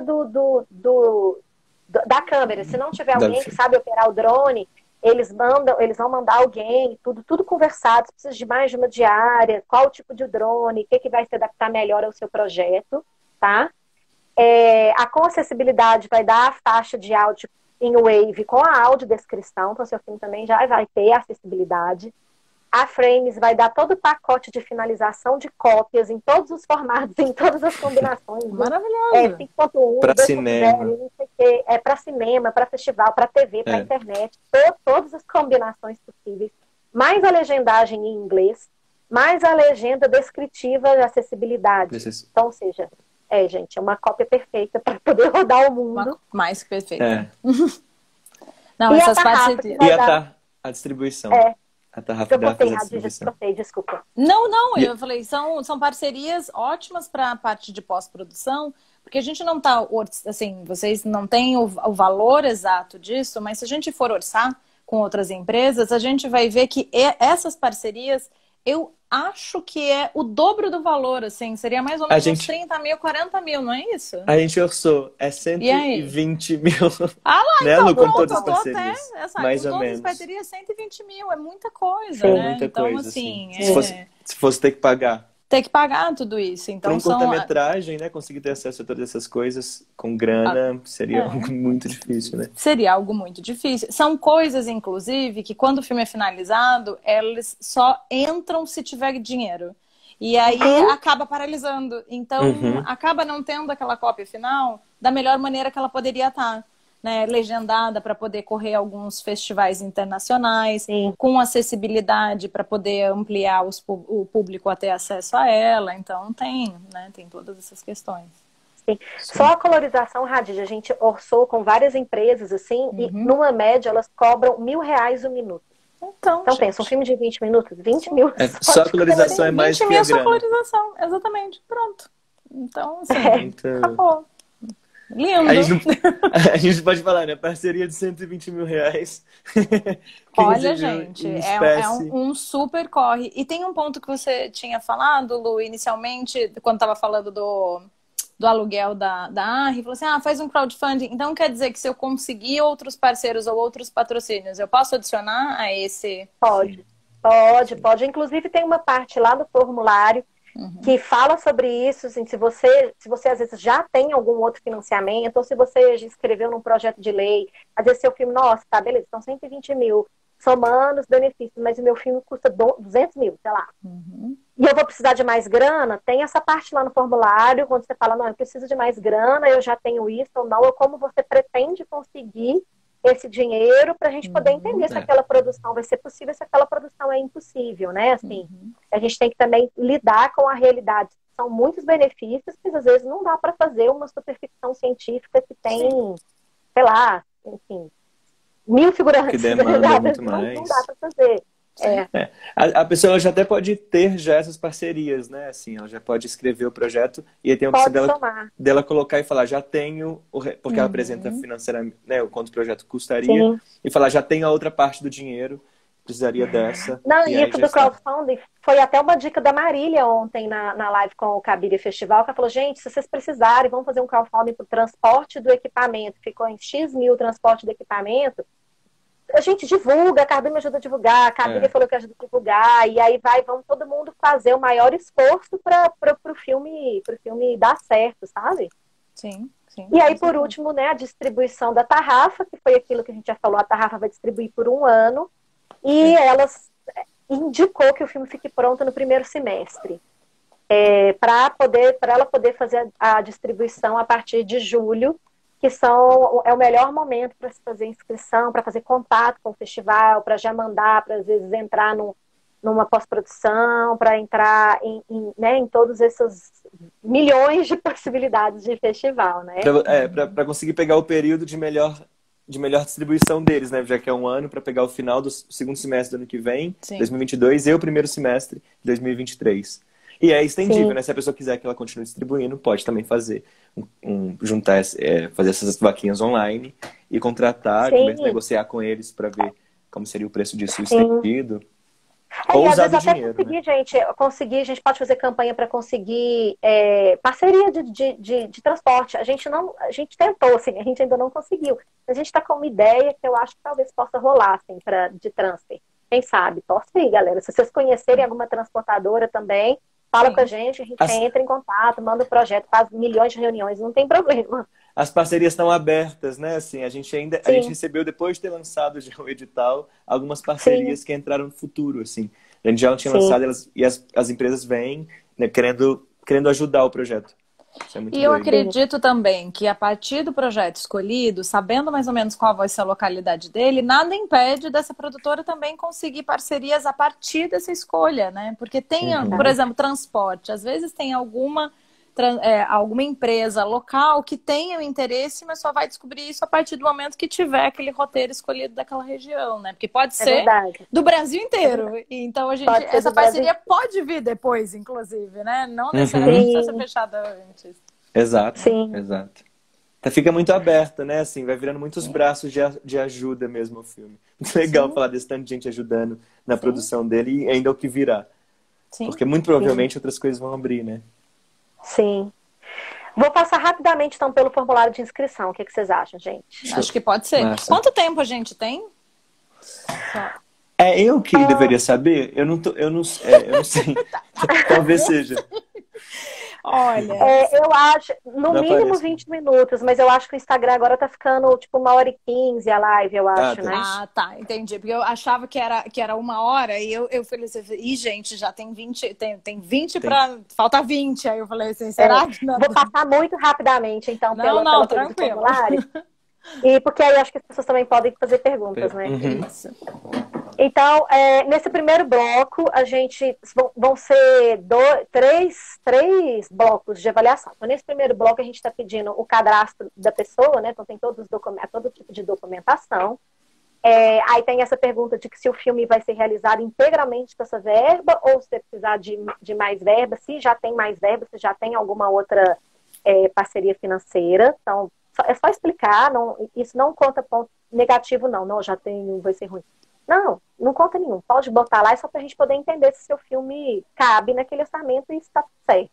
da câmera. Se não tiver alguém que sabe operar o drone, eles vão mandar alguém, tudo conversado, se precisa de mais de uma diária, qual o tipo de drone, o que vai se adaptar melhor ao seu projeto, tá? A com acessibilidade vai dar a faixa de áudio em Wave com a audiodescrição, então seu filme também já vai ter acessibilidade. A Frames vai dar todo o pacote de finalização de cópias em todos os formatos, em todas as combinações. Maravilhoso. 5.1, para 2.0, cinema. não sei o quê. Para cinema, para festival, para TV, para internet. Todas as combinações possíveis. Mais a legendagem em inglês, mais a legenda descritiva de acessibilidade. Então, ou seja, gente, é uma cópia perfeita para poder rodar o mundo. Mais que perfeita. Não, essas parcerias. E a distribuição. A Tarrafa dela fez a distribuição. Desculpa. Não, eu falei, são parcerias ótimas para a parte de pós-produção, porque a gente não tá, assim, vocês não têm o valor exato disso, mas se a gente for orçar com outras empresas, a gente vai ver que essas parcerias, eu acho que é o dobro do valor, assim, seria mais ou menos uns 30 mil, 40 mil, não é isso? A gente orçou, 120 mil. Lá, né, então Lu, pronto, com todas as parcerias. Mais ou menos. Parcerias, 120 mil, é muita coisa, né? Muita então, coisa, assim... Se fosse ter que pagar. Ter que pagar tudo isso. Então, para um curta-metragem, né, conseguir ter acesso a todas essas coisas com grana seria algo muito difícil, né? Seria algo muito difícil. São coisas, inclusive, que quando o filme é finalizado, elas só entram se tiver dinheiro. E aí acaba paralisando. Então, acaba não tendo aquela cópia final da melhor maneira que ela poderia estar. Né, legendada para poder correr alguns festivais internacionais, com acessibilidade para poder ampliar o público a ter acesso a ela. Então tem todas essas questões. Sim. Só a colorização, Radija, a gente orçou com várias empresas assim, e numa média elas cobram R$1.000 o minuto. Então pensa, um filme de 20 minutos, 20 mil. Só a colorização é mais que a grana. 20 mil só colorização, exatamente. Pronto. Então, assim, acabou. Lindo. A gente pode falar, né? Parceria de R$120 mil. Olha, gente, é um super corre. E tem um ponto que você tinha falado, Lu, inicialmente, quando estava falando do aluguel da ARRI, falou assim, faz um crowdfunding. Então quer dizer que se eu conseguir outros parceiros ou outros patrocínios, eu posso adicionar a esse? Pode. Inclusive tem uma parte lá no formulário que fala sobre isso, assim, se você às vezes já tem algum outro financiamento, ou se você já escreveu num projeto de lei, às vezes seu filme, nossa, tá, beleza, são 120 mil, somando os benefícios, mas o meu filme custa 200 mil, sei lá. E eu vou precisar de mais grana, tem essa parte lá no formulário, quando você fala, não, eu preciso de mais grana, eu já tenho isso ou não, ou como você pretende conseguir esse dinheiro para a gente poder entender se aquela produção vai ser possível, se aquela produção é impossível, né? Assim, a gente tem que também lidar com a realidade. São muitos benefícios, mas às vezes não dá para fazer uma superficção científica que tem, sei lá, enfim, 1000 figurantes. Que demanda muito mais. Não dá para fazer. A pessoa já até pode ter já essas parcerias, né? Assim, ela já pode escrever o projeto e aí tem a opção dela colocar e falar, já tenho, porque ela apresenta financeiramente, né, o quanto o projeto custaria, Sim. e falar, já tenho a outra parte do dinheiro, precisaria dessa. Não, e isso do crowdfunding foi até uma dica da Marília ontem na live com o Cabiria Festival, que ela falou, gente, se vocês precisarem, vamos fazer um crowdfunding para o transporte do equipamento. Ficou em X mil o transporte do equipamento. A gente divulga, a Carmen me ajuda a divulgar, a Cabiria falou que ajuda a divulgar, e aí vamos todo mundo fazer o maior esforço para pro filme dar certo, sabe? Sim, sim. E aí, por último, né, a distribuição da tarrafa, que foi aquilo que a gente já falou, a tarrafa vai distribuir por 1 ano, e elas indicou que o filme fique pronto no primeiro semestre, para ela poder fazer a distribuição a partir de julho, que é o melhor momento para se fazer inscrição, para fazer contato com o festival, para já mandar, para às vezes entrar numa pós-produção, para entrar em todos esses milhões de possibilidades de festival, né? Para conseguir pegar o período de melhor distribuição deles, né? Já que é 1 ano, para pegar o final do segundo semestre do ano que vem, 2022, e o primeiro semestre de 2023. E é estendível, né? Se a pessoa quiser que ela continue distribuindo, pode também fazer fazer essas vaquinhas online e contratar, negociar com eles para ver como seria o preço disso estendido. Ou usar do dinheiro, a gente pode fazer campanha para conseguir parceria de transporte. A gente tentou, assim, a gente ainda não conseguiu. A gente está com uma ideia que eu acho que talvez possa rolar, assim, de transfer. Quem sabe? Torce aí, galera. Se vocês conhecerem alguma transportadora também, fala com a gente entra em contato, manda o projeto, faz milhões de reuniões, não tem problema. As parcerias estão abertas, né? Assim, a gente recebeu, depois de ter lançado já o edital, algumas parcerias que entraram no futuro, assim. A gente já tinha lançado e as empresas vêm, né, querendo ajudar o projeto. Isso é muito doido. Eu acredito também que a partir do projeto escolhido, sabendo mais ou menos qual vai ser a localidade dele, nada impede dessa produtora também conseguir parcerias a partir dessa escolha, né? Porque tem, por exemplo, transporte. Às vezes tem alguma empresa local que tenha o interesse, mas só vai descobrir isso a partir do momento que tiver aquele roteiro escolhido daquela região, né? Porque pode ser do Brasil inteiro. Então essa parceria pode vir depois, inclusive, né? Não necessariamente precisa ser fechada antes. Exato. Então fica muito aberta, né? Assim, vai virando muitos braços de ajuda mesmo o filme. Muito legal falar desse tanto de gente ajudando na produção dele e ainda o que virá. Porque muito provavelmente outras coisas vão abrir, né? Sim. Vou passar rapidamente, então, pelo formulário de inscrição. O que vocês acham, gente? Acho que pode ser. Massa. Quanto tempo a gente tem? Eu que deveria saber. Eu não sei. Talvez seja. Olha. Eu acho, no mínimo 20 minutos, mas eu acho que o Instagram agora tá ficando tipo 1h15 a live, eu acho, né? Ah, tá, entendi. Porque eu achava que era 1 hora e eu falei assim, gente, já tem 20, tem 20 para falta 20. Aí eu falei assim, será que não? Vou passar muito rapidamente, então, pela tranquilo. formulário. E porque aí acho que as pessoas também podem fazer perguntas, né? Isso. Então, nesse primeiro bloco, vão ser três blocos de avaliação. Então, nesse primeiro bloco, a gente está pedindo o cadastro da pessoa, né? Então, tem todo tipo de documentação. Aí tem essa pergunta de que se o filme vai ser realizado integralmente com essa verba ou se você precisar de mais verba, se já tem mais verba, se já tem alguma outra parceria financeira. Então, é só explicar, isso não conta ponto negativo, não, já tenho, vai ser ruim. Não conta nenhum. Pode botar lá, é só pra gente poder entender se seu filme cabe naquele orçamento e está certo.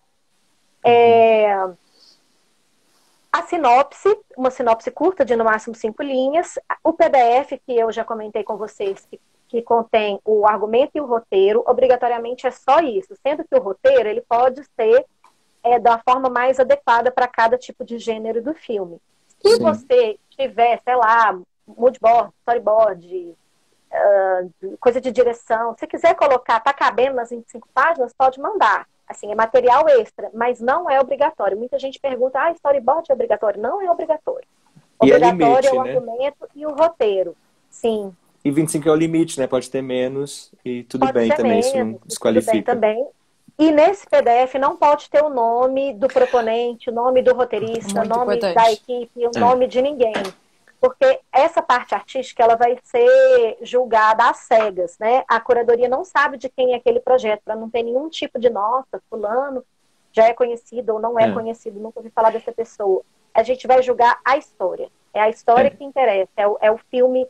A sinopse, uma sinopse curta de no máximo 5 linhas. O PDF, que eu já comentei com vocês, que contém o argumento e o roteiro, obrigatoriamente é só isso. Sendo que o roteiro, ele pode ser da forma mais adequada para cada tipo de gênero do filme. Se você tiver, sei lá, moodboard, storyboard, coisa de direção, se quiser colocar, tá cabendo nas 25 páginas, pode mandar. Assim, é material extra, mas não é obrigatório. Muita gente pergunta, storyboard é obrigatório? Não é obrigatório. Obrigatório é o argumento e o roteiro. Sim. E 25 é o limite, né? Pode ter menos e tudo bem também, menos, isso não desqualifica. Tudo bem também. E nesse PDF não pode ter o nome do proponente, o nome do roteirista, o nome da equipe, o nome de ninguém. Porque essa parte artística, ela vai ser julgada às cegas, né? A curadoria não sabe de quem é aquele projeto, para não ter nenhum tipo de nossa, fulano já é conhecido ou não é conhecido, nunca ouvi falar dessa pessoa. A gente vai julgar a história. É a história que interessa, é o filme,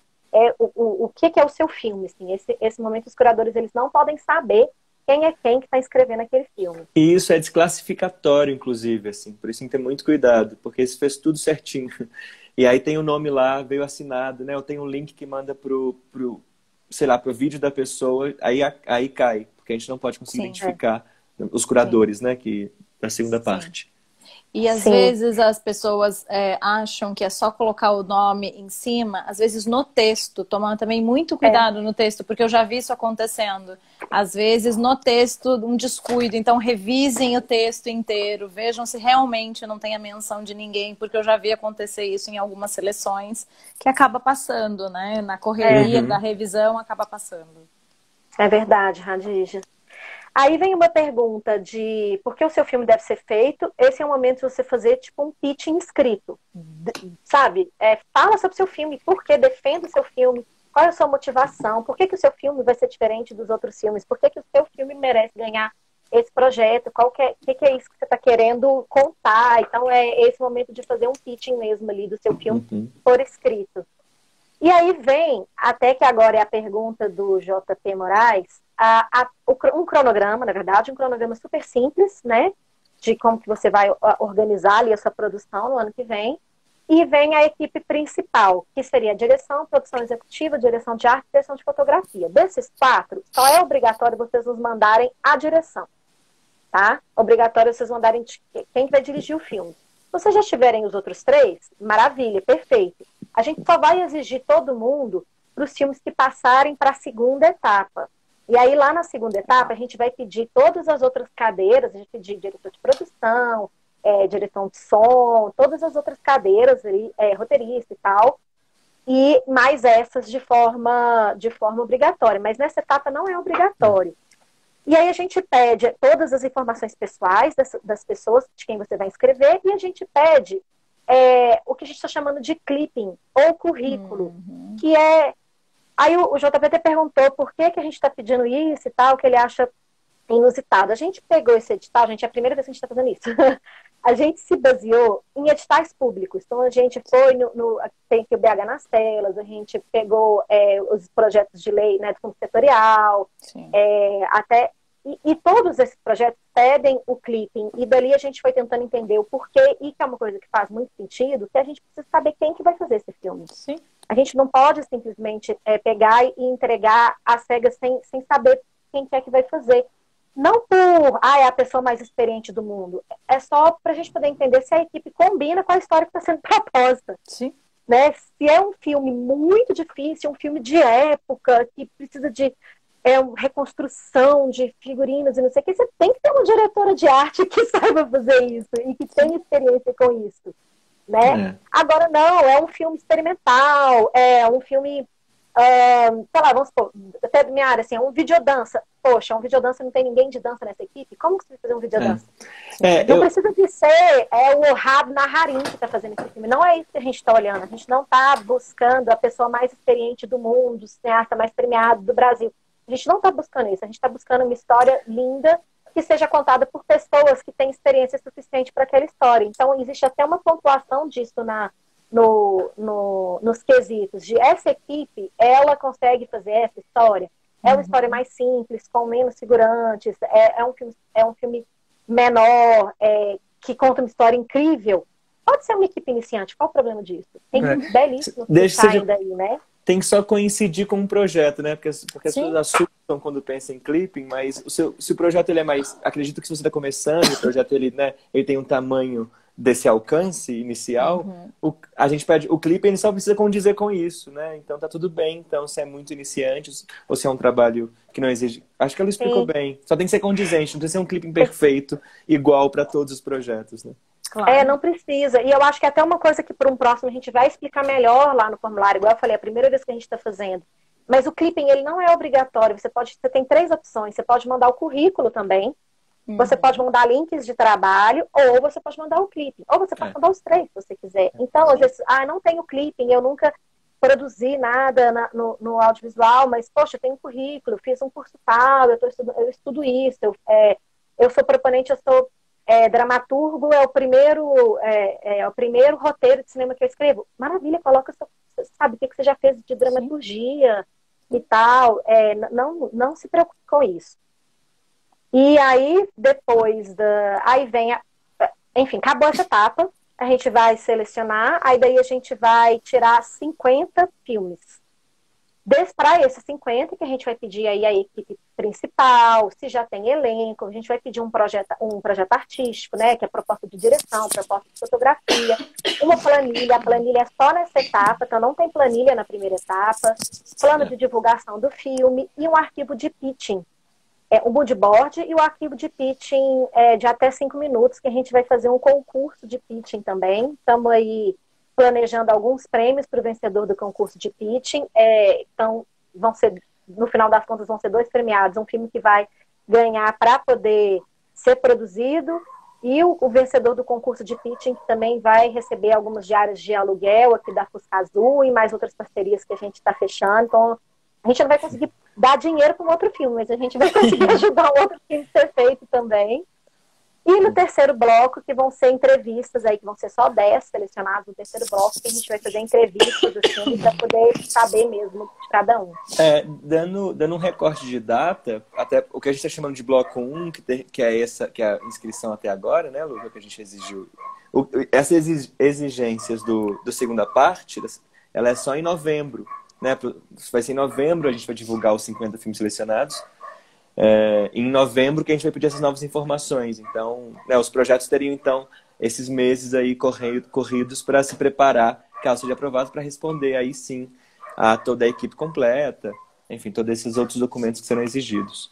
o que é o seu filme. Assim. Esse momento, os curadores eles não podem saber quem é quem que está escrevendo aquele filme. E isso é desclassificatório, inclusive, assim, por isso tem que ter muito cuidado, porque isso fez tudo certinho. E aí tem o nome lá, veio assinado, né? Eu tenho um link que manda sei lá, pro vídeo da pessoa, aí cai, porque a gente não pode conseguir identificar os curadores, né? Da segunda parte. E às vezes as pessoas acham que é só colocar o nome em cima, às vezes no texto, tomando também muito cuidado no texto, porque eu já vi isso acontecendo. Às vezes no texto, um descuido, então revisem o texto inteiro, vejam se realmente não tem a menção de ninguém, porque eu já vi acontecer isso em algumas seleções, que acaba passando, né? Na correria da revisão, acaba passando. É verdade, Radija. Aí vem uma pergunta de por que o seu filme deve ser feito. Esse é o momento de você fazer tipo um pitch inscrito. Sabe? Fala sobre o seu filme, por que defenda o seu filme, qual é a sua motivação, por que o seu filme vai ser diferente dos outros filmes, por que o seu filme merece ganhar esse projeto, o que é isso que você está querendo contar. Então é esse momento de fazer um pitching mesmo ali do seu filme por escrito. E aí vem, até que agora é a pergunta do JP Moraes, um cronograma, na verdade, um cronograma super simples, né? De como que você vai organizar ali a sua produção no ano que vem. E vem a equipe principal, que seria a direção, produção executiva, direção de arte e direção de fotografia. Desses 4, só é obrigatório vocês nos mandarem a direção, tá? Obrigatório vocês mandarem quem vai dirigir o filme. Se vocês já tiverem os outros 3, maravilha, perfeito. A gente só vai exigir todo mundo para os filmes que passarem para a segunda etapa. E aí, lá na segunda etapa, a gente vai pedir todas as outras cadeiras, a gente pedir diretor de produção, direção de som, todas as outras cadeiras, roteirista e tal, e mais essas de forma obrigatória. Mas nessa etapa não é obrigatório. E aí a gente pede todas as informações pessoais das pessoas de quem você vai inscrever, e a gente pede o que a gente está chamando de clipping, ou currículo, que é... Aí o JPT perguntou por que a gente está pedindo isso e tal, que ele acha inusitado. A gente pegou esse edital, gente, é a primeira vez que a gente está fazendo isso. A gente se baseou em editais públicos. Então a gente foi tem aqui o BH nas telas, a gente pegou os projetos de lei, né, do fundo setorial, e todos esses projetos pedem o clipping, e dali a gente foi tentando entender o porquê, e que é uma coisa que faz muito sentido, que a gente precisa saber quem que vai fazer esse filme. Sim. A gente não pode simplesmente pegar e entregar às cegas sem saber quem que é que vai fazer. Não por, é a pessoa mais experiente do mundo. É só para a gente poder entender se a equipe combina com a história que está sendo proposta. Sim. Né? Se é um filme muito difícil, um filme de época, que precisa de reconstrução de figurinos e não sei o que, você tem que ter uma diretora de arte que saiba fazer isso e que tenha experiência com isso. Né? Agora não, é um filme experimental, é um filme, sei lá, vamos supor, até da minha área, assim, é um videodança. Poxa, um videodança, não tem ninguém de dança nessa equipe? Como que você vai fazer um videodança? Não precisa de ser o Ohad Naharin que está fazendo esse filme, não é isso que a gente está olhando, a gente não está buscando a pessoa mais experiente do mundo, o cineasta mais premiado do Brasil. A gente não está buscando isso, a gente está buscando uma história linda, que seja contada por pessoas que têm experiência suficiente para aquela história. Então, existe até uma pontuação disso nos quesitos, de essa equipe, ela consegue fazer essa história. É uma história mais simples, com menos figurantes, é um filme menor, que conta uma história incrível. Pode ser uma equipe iniciante, qual o problema disso? Tem belíssimos que saem daí, né? Tem que só coincidir com um projeto, né? Porque as pessoas assustam quando pensam em clipping, mas se o projeto ele é mais... Acredito que se você está começando, o projeto ele tem um tamanho desse alcance inicial, a gente pede... O clipping ele só precisa condizer com isso, né? Então tá tudo bem. Então se é muito iniciante, ou se é um trabalho que não exige... Acho que ela explicou bem. Só tem que ser condizente, não precisa ser um clipping perfeito, igual para todos os projetos, né? Claro. Não precisa. E eu acho que até uma coisa que por um próximo a gente vai explicar melhor lá no formulário, igual eu falei, a primeira vez que a gente está fazendo. Mas o clipping, ele não é obrigatório. Você tem 3 opções. Você pode mandar o currículo também, Você pode mandar links de trabalho, ou você pode mandar o clipping, ou você pode mandar os três, se você quiser. Então, às vezes, não tenho clipping, eu nunca produzi nada no audiovisual, mas, poxa, eu tenho um currículo, fiz um curso tal, eu estudo isso, eu sou proponente, eu sou dramaturgo, é o primeiro roteiro de cinema que eu escrevo. Maravilha, coloca, sabe, o que você já fez de dramaturgia e tal. Não se preocupe com isso. E aí, depois aí vem enfim, acabou essa etapa, a gente vai selecionar, aí daí a gente vai tirar 50 filmes. Para esses 50, que a gente vai pedir aí a equipe principal, se já tem elenco, a gente vai pedir um projeto artístico, né, que é proposta de direção, proposta de fotografia, uma planilha, a planilha é só nessa etapa, então não tem planilha na primeira etapa, plano de divulgação do filme e um arquivo de pitching. O mood board e o arquivo de pitching de até 5 minutos, que a gente vai fazer um concurso de pitching também. Estamos aí planejando alguns prêmios para o vencedor do concurso de pitching. Então, no final das contas, vão ser 2 premiados. Um filme que vai ganhar para poder ser produzido e o vencedor do concurso de pitching, que também vai receber algumas diárias de aluguel aqui da Fusca Azul e mais outras parcerias que a gente está fechando. Então, a gente não vai conseguir dar dinheiro para um outro filme, mas a gente vai conseguir ajudar um outro filme a ser feito também. E no terceiro bloco, que vão ser entrevistas aí, que vão ser só 10 selecionados no terceiro bloco, que a gente vai fazer entrevistas do filme para poder saber mesmo de cada um. Dando um recorte de data, até o que a gente está chamando de bloco 1, que é a inscrição até agora, né, Luca, que a gente exigiu. Essas exigências do segunda parte, ela é só em novembro. Né? Vai ser em novembro, a gente vai divulgar os 50 filmes selecionados. Em novembro que a gente vai pedir essas novas informações. Então, os projetos teriam, então, esses meses aí corridos para se preparar, caso seja aprovado, para responder aí sim a toda a equipe completa, enfim, todos esses outros documentos que serão exigidos.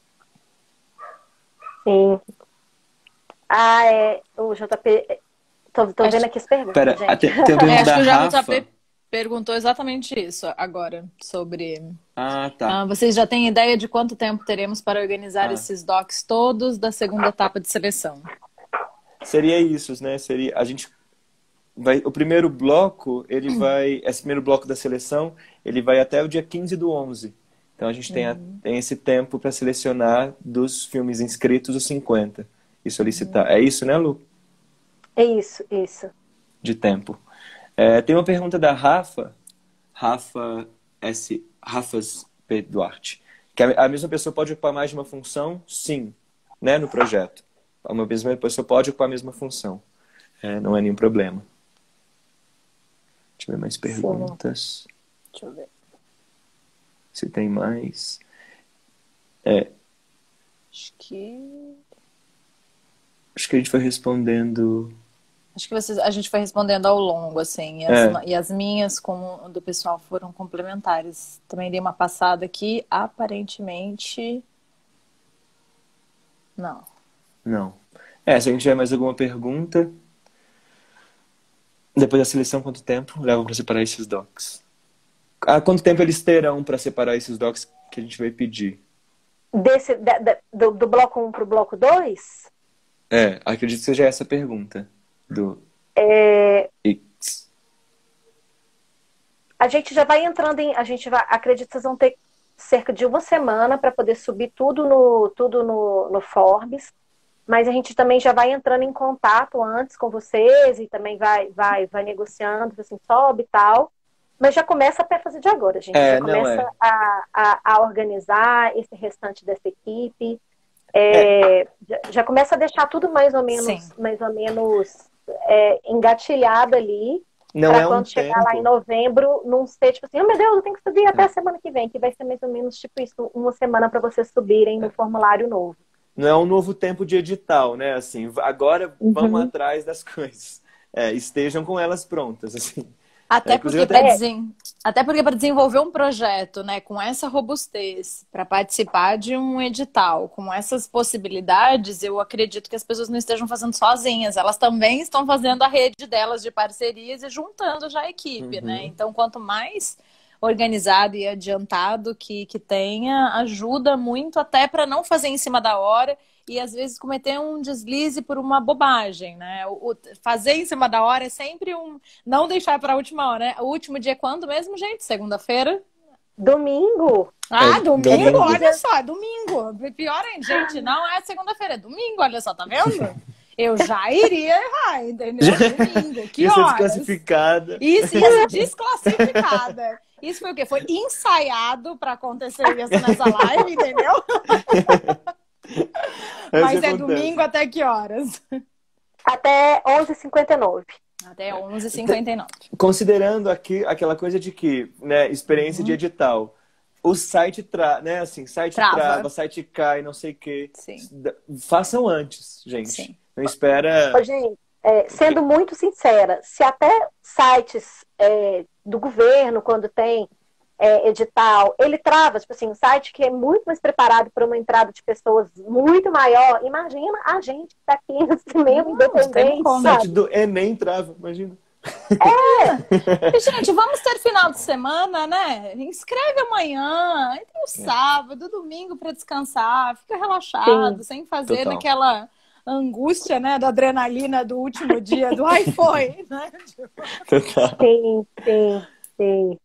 Sim. O JP... Tô vendo aqui as perguntas, gente. Tem a pergunta acho que da o JP Rafa. Perguntou exatamente isso agora, sobre... Tá. Vocês já têm ideia de quanto tempo teremos para organizar esses docs todos da segunda etapa de seleção? Seria isso, né? A gente vai... O primeiro bloco, esse primeiro bloco da seleção, ele vai até o dia 15/11. Então a gente tem esse tempo para selecionar dos filmes inscritos os 50 e solicitar. É isso, né, Lu? É isso. De tempo. Tem uma pergunta da Rafa P. Duarte, que a mesma pessoa pode ocupar mais de uma função? Sim, né, no projeto. Uma mesma pessoa pode ocupar a mesma função. Não é nenhum problema. Deixa eu ver mais perguntas. Deixa eu ver. Se tem mais. Acho que a gente foi respondendo... Acho que a gente foi respondendo ao longo, assim, e as minhas, como do pessoal, foram complementares. Também dei uma passada aqui, aparentemente... Não. Se a gente tiver mais alguma pergunta... Depois da seleção, quanto tempo levam para separar esses docs? Quanto tempo eles terão para separar esses docs que a gente vai pedir? Do bloco 1 para o bloco 2? Acredito que seja essa a pergunta. A gente já vai entrando acredito que vocês vão ter cerca de uma semana para poder subir tudo no Forbes, mas a gente também já vai entrando em contato antes com vocês e também vai negociando, assim, sobe e tal, mas já começa a fazer de agora, gente. Já começa a organizar esse restante dessa equipe, já começa a deixar tudo mais ou menos engatilhado ali, para quando chegar lá em novembro, não ser tipo assim, meu Deus, eu tenho que subir até a semana que vem, que vai ser mais ou menos tipo isso, uma semana para vocês subirem no formulário novo. Não é um novo tempo de edital, né? Assim, agora vamos atrás das coisas. Estejam com elas prontas, assim. Até porque para desenvolver um projeto, né, com essa robustez, para participar de um edital, com essas possibilidades, eu acredito que as pessoas não estejam fazendo sozinhas. Elas também estão fazendo a rede delas de parcerias e juntando já a equipe, né? Então, quanto mais organizado e adiantado que tenha, ajuda muito até para não fazer em cima da hora e às vezes cometer um deslize por uma bobagem, né? Fazer em cima da hora é sempre não deixar para a última hora, né? O último dia é quando mesmo, gente? Segunda-feira? Domingo. Ah, domingo? domingo. Olha só, é domingo. Pior, hein, gente? Não é segunda-feira, é domingo, olha só, tá vendo? Eu já iria errar, entendeu? Domingo, que Isso é horas? desclassificada. Isso, desclassificada. Isso foi o quê? Foi ensaiado para acontecer isso nessa live, entendeu? Mas é domingo até que horas? Até 11h59. Até 11h59. Considerando aquela coisa de que, né, experiência de edital, o site né, assim, site trava, site cai, não sei o quê. Sim. Façam antes, gente. Sim. Não espera... Ô, gente, sendo muito sincera, se até sites do governo, quando tem edital, ele trava, tipo assim, um site que é muito mais preparado para uma entrada de pessoas muito maior, imagina a gente que tá aqui nesse mesmo independente. O site do Enem trava, imagina. E, gente, vamos ter final de semana, né? Inscreve amanhã, aí tem o sábado, domingo para descansar, fica relaxado, sem fazer naquela angústia, né, da adrenalina do último dia, do ai foi, né? Total. Sim.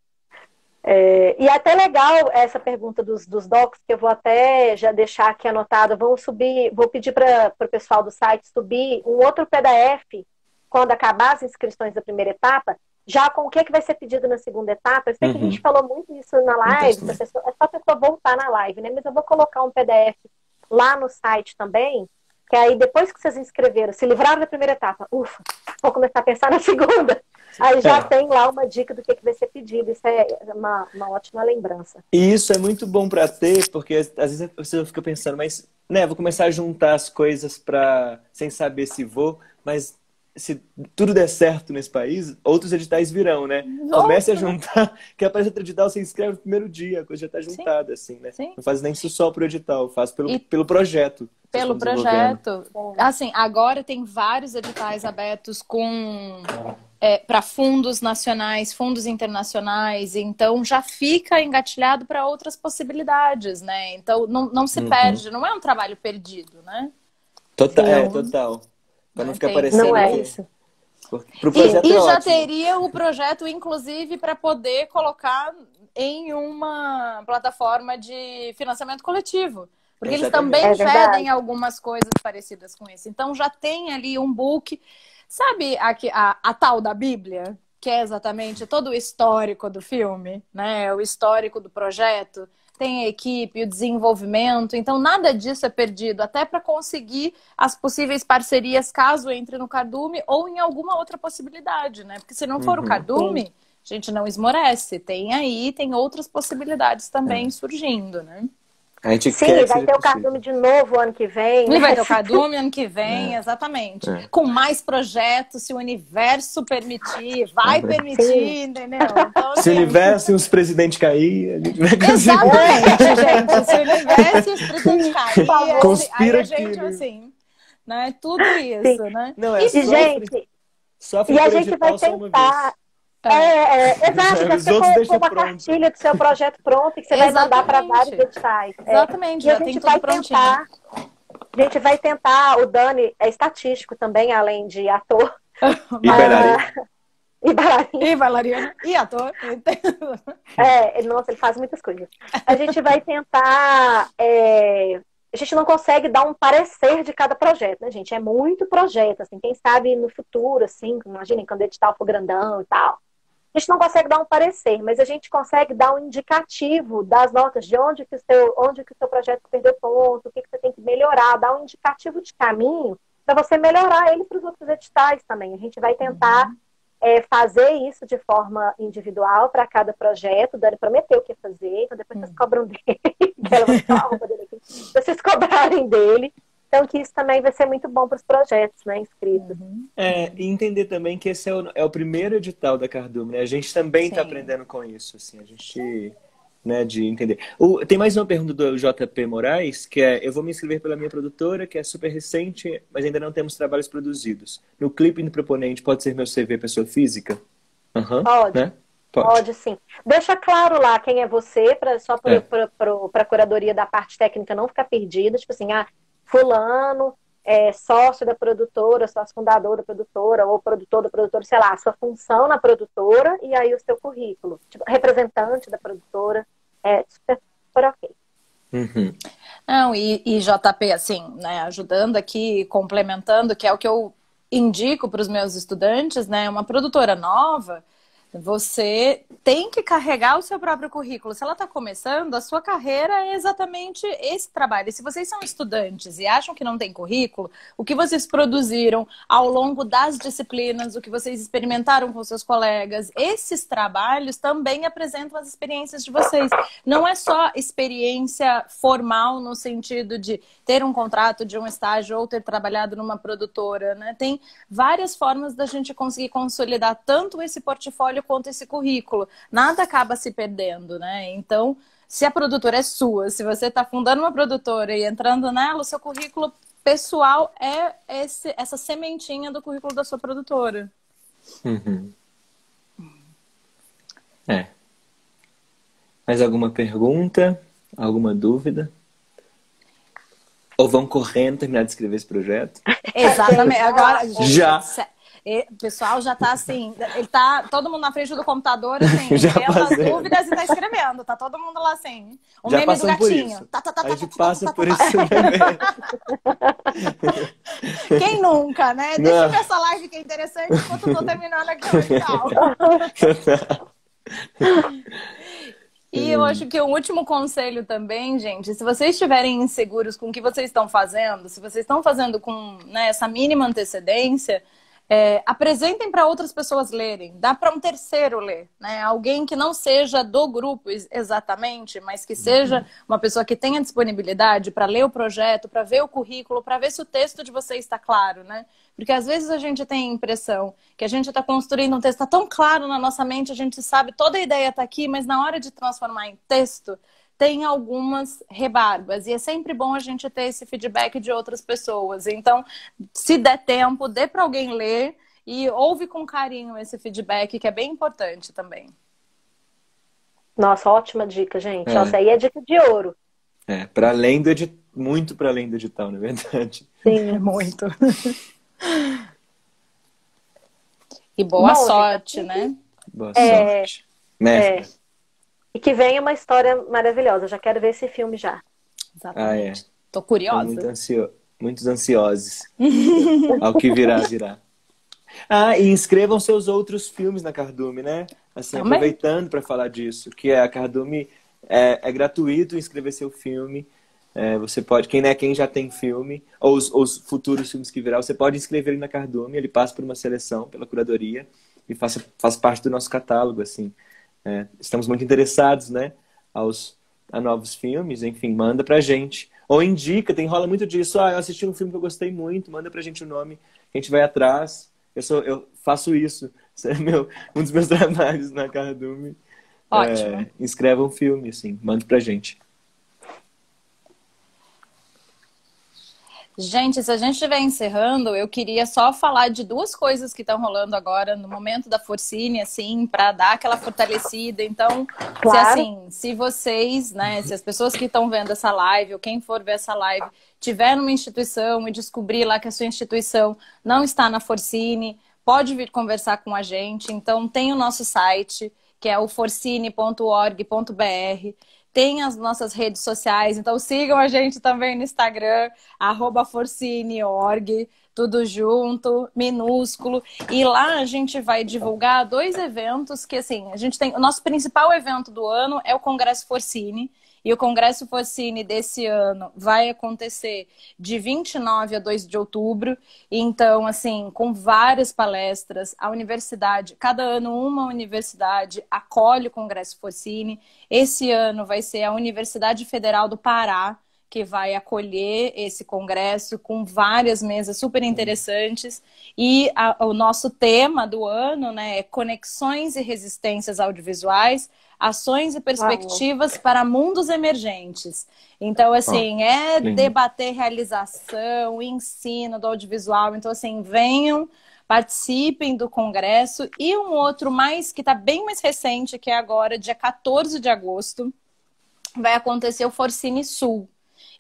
E é até legal essa pergunta dos docs, que eu vou até já deixar aqui anotado. Vou pedir para o pessoal do site subir um outro PDF quando acabar as inscrições da primeira etapa, já com o que vai ser pedido na segunda etapa. Eu sei que a gente falou muito isso na live, é só a pessoa voltar na live, né? Mas eu vou colocar um PDF lá no site também, que aí depois que vocês inscreveram, se livraram da primeira etapa, ufa, vou começar a pensar na segunda. Aí já tem lá uma dica do que vai ser pedido. Isso é uma ótima lembrança. E isso é muito bom para ter, porque às vezes você fica pensando, mas, né, vou começar a juntar as coisas sem saber se vou, mas se tudo der certo nesse país, outros editais virão, né? Comece a juntar, que aparece outro edital, você inscreve no primeiro dia, a coisa já está juntada, assim, né? Sim. Não faz nem isso só pro edital, faz pelo projeto. Pelo projeto. Assim, agora tem vários editais abertos para fundos nacionais, fundos internacionais, então já fica engatilhado para outras possibilidades, né? Então não se perde, não é um trabalho perdido, né? Total. Para não ficar parecendo. Não é isso. Pro projeto e já ótimo. teria o projeto, inclusive, para poder colocar em uma plataforma de financiamento coletivo. Porque eles também pedem algumas coisas parecidas com isso. Então já tem ali um book. Sabe a tal da Bíblia? Que é exatamente todo o histórico do filme, né? O histórico do projeto. Tem a equipe, o desenvolvimento. Então nada disso é perdido. Até para conseguir as possíveis parcerias, caso entre no Cardume ou em alguma outra possibilidade, né? Porque se não for o Cardume, a gente não esmorece. Tem outras possibilidades também surgindo, né? A gente Sim, vai ter o Cardume de novo ano que vem. Ele vai ter o Cardume ano que vem, exatamente. Com mais projetos, se o universo permitir, vai permitir, entendeu? Então, se o universo e os presidentes cair, a gente vai conseguir. Exatamente, gente. Se o universo e os presidentes cair, conspira aí a gente, assim, né? Tudo isso, né? Não, gente, sofre e a gente vai tentar... exato, vai ser com uma cartilha do seu projeto pronto que você vai mandar para vários editais. Exatamente, já tem tudo prontinho. A gente vai tentar, o Dani é estatístico também, além de ator. E bailarina. E ator. Nossa, ele faz muitas coisas. A gente vai tentar... a gente não consegue dar um parecer de cada projeto, né, gente? É muito projeto, assim. Quem sabe no futuro, assim, imaginem quando o edital for grandão e tal. A gente não consegue dar um parecer, mas a gente consegue dar um indicativo das notas de onde que o seu projeto perdeu ponto, o que você tem que melhorar, dar um indicativo de caminho para você melhorar ele para os outros editais também. A gente vai tentar fazer isso de forma individual para cada projeto. O Dani prometeu que ia fazer, então depois vocês cobram dele. Ela vai falar a roupa dele aqui. Vocês cobrarem dele. Então, que isso também vai ser muito bom para os projetos, né, inscritos. E entender também que esse é o primeiro edital da Cardume, né? A gente também está aprendendo com isso, assim, a gente, né, de entender. Tem mais uma pergunta do JP Moraes, que eu vou me inscrever pela minha produtora, que é super recente, mas ainda não temos trabalhos produzidos. No clipe do proponente, pode ser meu CV pessoa física? Pode. Né? Pode, sim. Deixa claro lá quem é você, só para a curadoria da parte técnica não ficar perdida. Tipo assim, fulano é sócio da produtora, sócio fundador da produtora, ou produtor da produtora, sei lá, a sua função na produtora, e aí o seu currículo. Tipo, representante da produtora, super, super ok. Uhum. Não, e JP, assim, né, ajudando aqui, complementando, que é o que eu indico para os meus estudantes, né, uma produtora nova, você tem que carregar o seu próprio currículo. Se ela está começando, a sua carreira é exatamente esse trabalho. E se vocês são estudantes e acham que não tem currículo, o que vocês produziram ao longo das disciplinas, o que vocês experimentaram com seus colegas, esses trabalhos também apresentam as experiências de vocês. Não é só experiência formal no sentido de ter um contrato de um estágio ou ter trabalhado numa produtora, né? Tem várias formas da gente conseguir consolidar tanto esse portfólio quanto esse currículo. Nada acaba se perdendo, né? Então, se a produtora é sua, se você está fundando uma produtora e entrando nela, o seu currículo pessoal é essa sementinha do currículo da sua produtora. Uhum. Mais alguma pergunta? Alguma dúvida? Ou vão correndo terminar de escrever esse projeto? Exatamente. Agora, já. O pessoal já tá assim, ele tá todo mundo na frente do computador, assim, já vendo as dúvidas e tá escrevendo. Tá todo mundo lá assim. O já meme do gatinho. A gente passa por isso também. Quem nunca, né? Deixa eu ver essa live que é interessante enquanto eu tô terminando aqui o edital. E eu acho que o último conselho também, gente, se vocês estiverem inseguros com o que vocês estão fazendo, se vocês estão fazendo com, né, essa mínima antecedência, apresentem para outras pessoas lerem. Dá para um terceiro ler, né? Alguém que não seja do grupo exatamente, mas que seja uma pessoa que tenha disponibilidade para ler o projeto, para ver o currículo, para ver se o texto de vocês está claro, né? Porque às vezes a gente tem a impressão que a gente está construindo um texto, está tão claro na nossa mente, a gente sabe, toda a ideia está aqui, mas na hora de transformar em texto, tem algumas rebarbas. E é sempre bom a gente ter esse feedback de outras pessoas. Então, se der tempo, dê para alguém ler e ouve com carinho esse feedback, que é bem importante também. Nossa, ótima dica, gente. Nossa, aí é dica de ouro. Para além do edital, muito para além do edital, na verdade. Sim, muito. E boa sorte, né? Boa sorte. Mestre. E que venha uma história maravilhosa. Já quero ver esse filme já. Exatamente. Tô curiosa. Muitos ansiosos. Ao que virá. E inscrevam seus outros filmes na Cardume, né? Assim, também. Aproveitando para falar disso, que a Cardume é gratuito inscrever seu filme. Você pode, quem já tem filme, ou os futuros filmes que virá, você pode inscrever ele na Cardume, ele passa por uma seleção pela curadoria e faz parte do nosso catálogo, assim. Estamos muito interessados, né, a novos filmes, enfim, manda pra gente. Ou indica, rola muito disso. Eu assisti um filme que eu gostei muito, manda pra gente o nome, que a gente vai atrás. Eu faço isso, um dos meus trabalhos na Cardume. Ótimo. Inscreva um filme, assim, manda pra gente. Gente, se a gente estiver encerrando, eu queria só falar de duas coisas que estão rolando agora no momento da Forcine, assim, para dar aquela fortalecida. Então, claro. se vocês, né, se as pessoas que estão vendo essa live, ou quem for ver essa live, tiver numa instituição e descobrir lá que a sua instituição não está na Forcine, pode vir conversar com a gente. Então, tem o nosso site, que é o forcine.org.br. Tem as nossas redes sociais, então sigam a gente também no Instagram, @forcine.org, tudo junto, minúsculo. E lá a gente vai divulgar 2 eventos que, assim, a gente tem... O nosso principal evento do ano é o Congresso Forcine. E o Congresso Forcine desse ano vai acontecer de 29 a 2 de outubro. Então, assim, com várias palestras, a universidade, cada ano uma universidade acolhe o Congresso Forcine. Esse ano vai ser a Universidade Federal do Pará que vai acolher esse congresso com várias mesas super interessantes. E o nosso tema do ano, né, é Conexões e Resistências Audiovisuais, Ações e Perspectivas para Mundos Emergentes. Então, assim, debater realização, ensino do audiovisual. Então, assim, venham, participem do congresso. E um outro que está bem mais recente, que é agora, dia 14 de agosto, vai acontecer o Forcine Sul.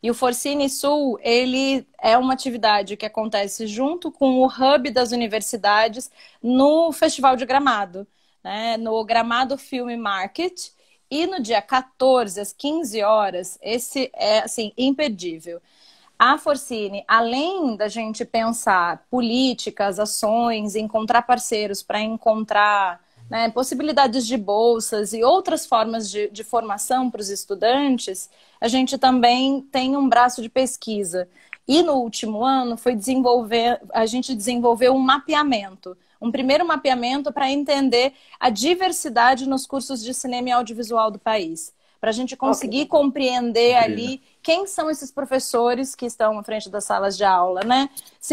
E o Forcine Sul, ele é uma atividade que acontece junto com o Hub das universidades no Festival de Gramado, né? No Gramado Film Market. E no dia 14, às 15 horas, esse é, assim, imperdível. A Forcine, além da gente pensar políticas, ações, encontrar parceiros para encontrar, né, possibilidades de bolsas e outras formas de formação para os estudantes, a gente também tem um braço de pesquisa. E no último ano a gente desenvolveu um mapeamento. Um primeiro mapeamento para entender a diversidade nos cursos de cinema e audiovisual do país. Para a gente conseguir compreender ali quem são esses professores que estão à frente das salas de aula, né?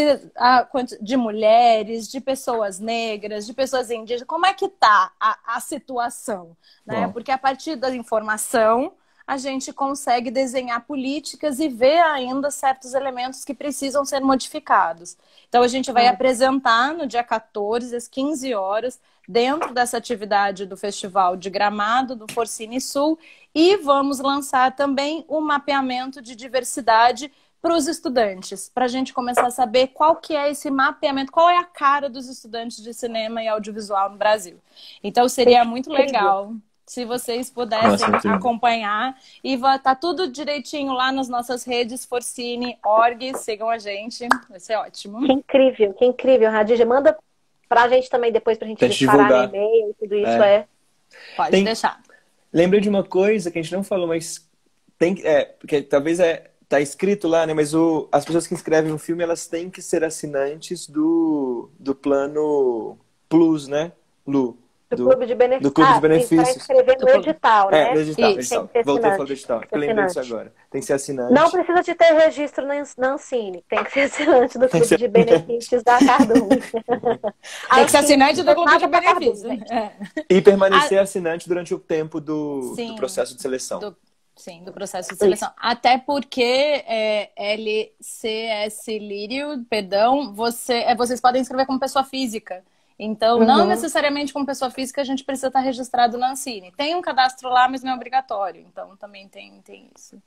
De mulheres, de pessoas negras, de pessoas indígenas, como é que está a situação, né? Porque a partir da informação a gente consegue desenhar políticas e ver ainda certos elementos que precisam ser modificados. Então a gente vai apresentar no dia 14, às 15 horas, dentro dessa atividade do Festival de Gramado, do Forcine Sul, e vamos lançar também um mapeamento de diversidade para os estudantes, para a gente começar a saber qual que é esse mapeamento, qual é a cara dos estudantes de cinema e audiovisual no Brasil. Então seria muito legal se vocês pudessem acompanhar, e vai estar tudo direitinho lá nas nossas redes, Forcine.org, sigam a gente, vai ser ótimo. Que incrível, Radija. Manda pra gente também depois, pra gente disparar no e-mail, tudo isso Pode deixar. Lembra de uma coisa que a gente não falou, mas porque talvez tá escrito lá, né? Mas as pessoas que inscrevem no filme, elas têm que ser assinantes do plano Plus, né, Lu? Do Clube de Benefícios. Do Clube de Benefícios. Para escrever no edital, né? No edital. Voltei a falar do edital. Eu lembrei disso agora. Tem que ser assinante. Não precisa de ter registro na Ancine. Tem que ser assinante do Clube de Benefícios da Cardume. Tem que ser assinante do Clube de Benefícios. E permanecer assinante durante o tempo do processo de seleção. Do processo de seleção. Até porque LCS Lírio, perdão, vocês podem inscrever como pessoa física. Então, não necessariamente como pessoa física a gente precisa estar registrado na Ancine. Tem um cadastro lá, mas não é obrigatório. Então, também tem isso.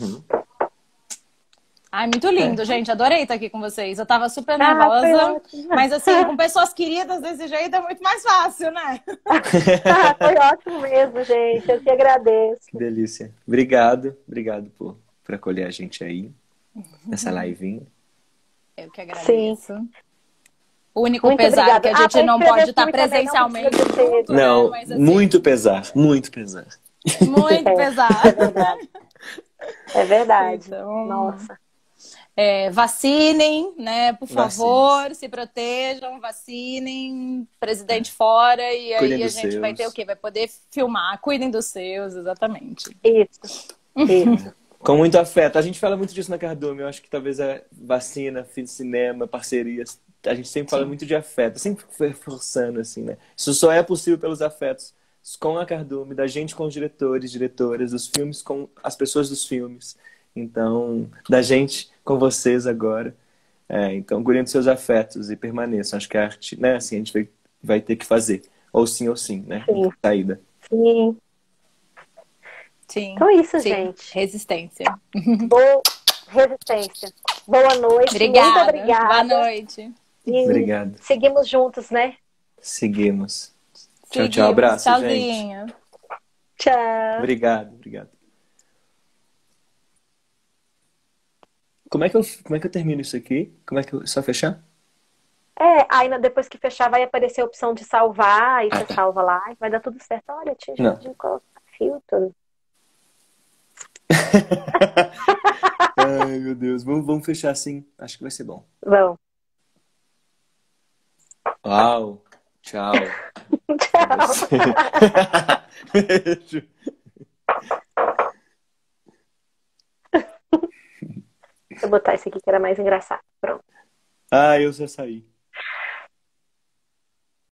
Ai, muito lindo, gente. Adorei estar aqui com vocês. Eu tava super nervosa. Mas, assim, com pessoas queridas desse jeito é muito mais fácil, né? Foi ótimo mesmo, gente. Eu que agradeço. Que delícia. Obrigado por acolher a gente aí nessa livezinha. Eu que agradeço. Sim. O único pesar que a gente não pode estar presencialmente junto, não, né? Mas, assim, muito pesar. Muito pesar. É verdade. Então, nossa. Vacinem, né? Por favor, se protejam, vacinem, presidente fora, e aí a gente vai ter o quê? Vai poder filmar. Cuidem dos seus, exatamente. Isso. Com muito afeto. A gente fala muito disso na Cardume. Eu acho que talvez a vacina, cinema, parcerias. A gente sempre fala muito de afeto, sempre forçando, assim, né? Isso só é possível pelos afetos com a Cardume, da gente com os diretores, diretoras, dos filmes com as pessoas dos filmes. Então, da gente com vocês agora. Então, cuidem dos seus afetos e permaneçam. Acho que a arte, né? Assim, a gente vai ter que fazer. Ou sim, né? Saída. Sim. Então é isso, gente. Resistência. Resistência. Boa noite. Obrigada. Muito obrigada. Boa noite. Obrigado. Seguimos juntos, né? Seguimos. Tchau. Abraço, tchauzinho. Gente. Tchau. Obrigado. Como é que eu termino isso aqui? Só fechar? Aí depois que fechar vai aparecer a opção de salvar, e você salva lá, e vai dar tudo certo. Olha, tinha de colocar filtro. Ai, meu Deus. Vamos fechar assim. Acho que vai ser bom. Vamos. Uau. Tchau. Beijo. Vou botar esse aqui que era mais engraçado. Pronto. Eu já saí.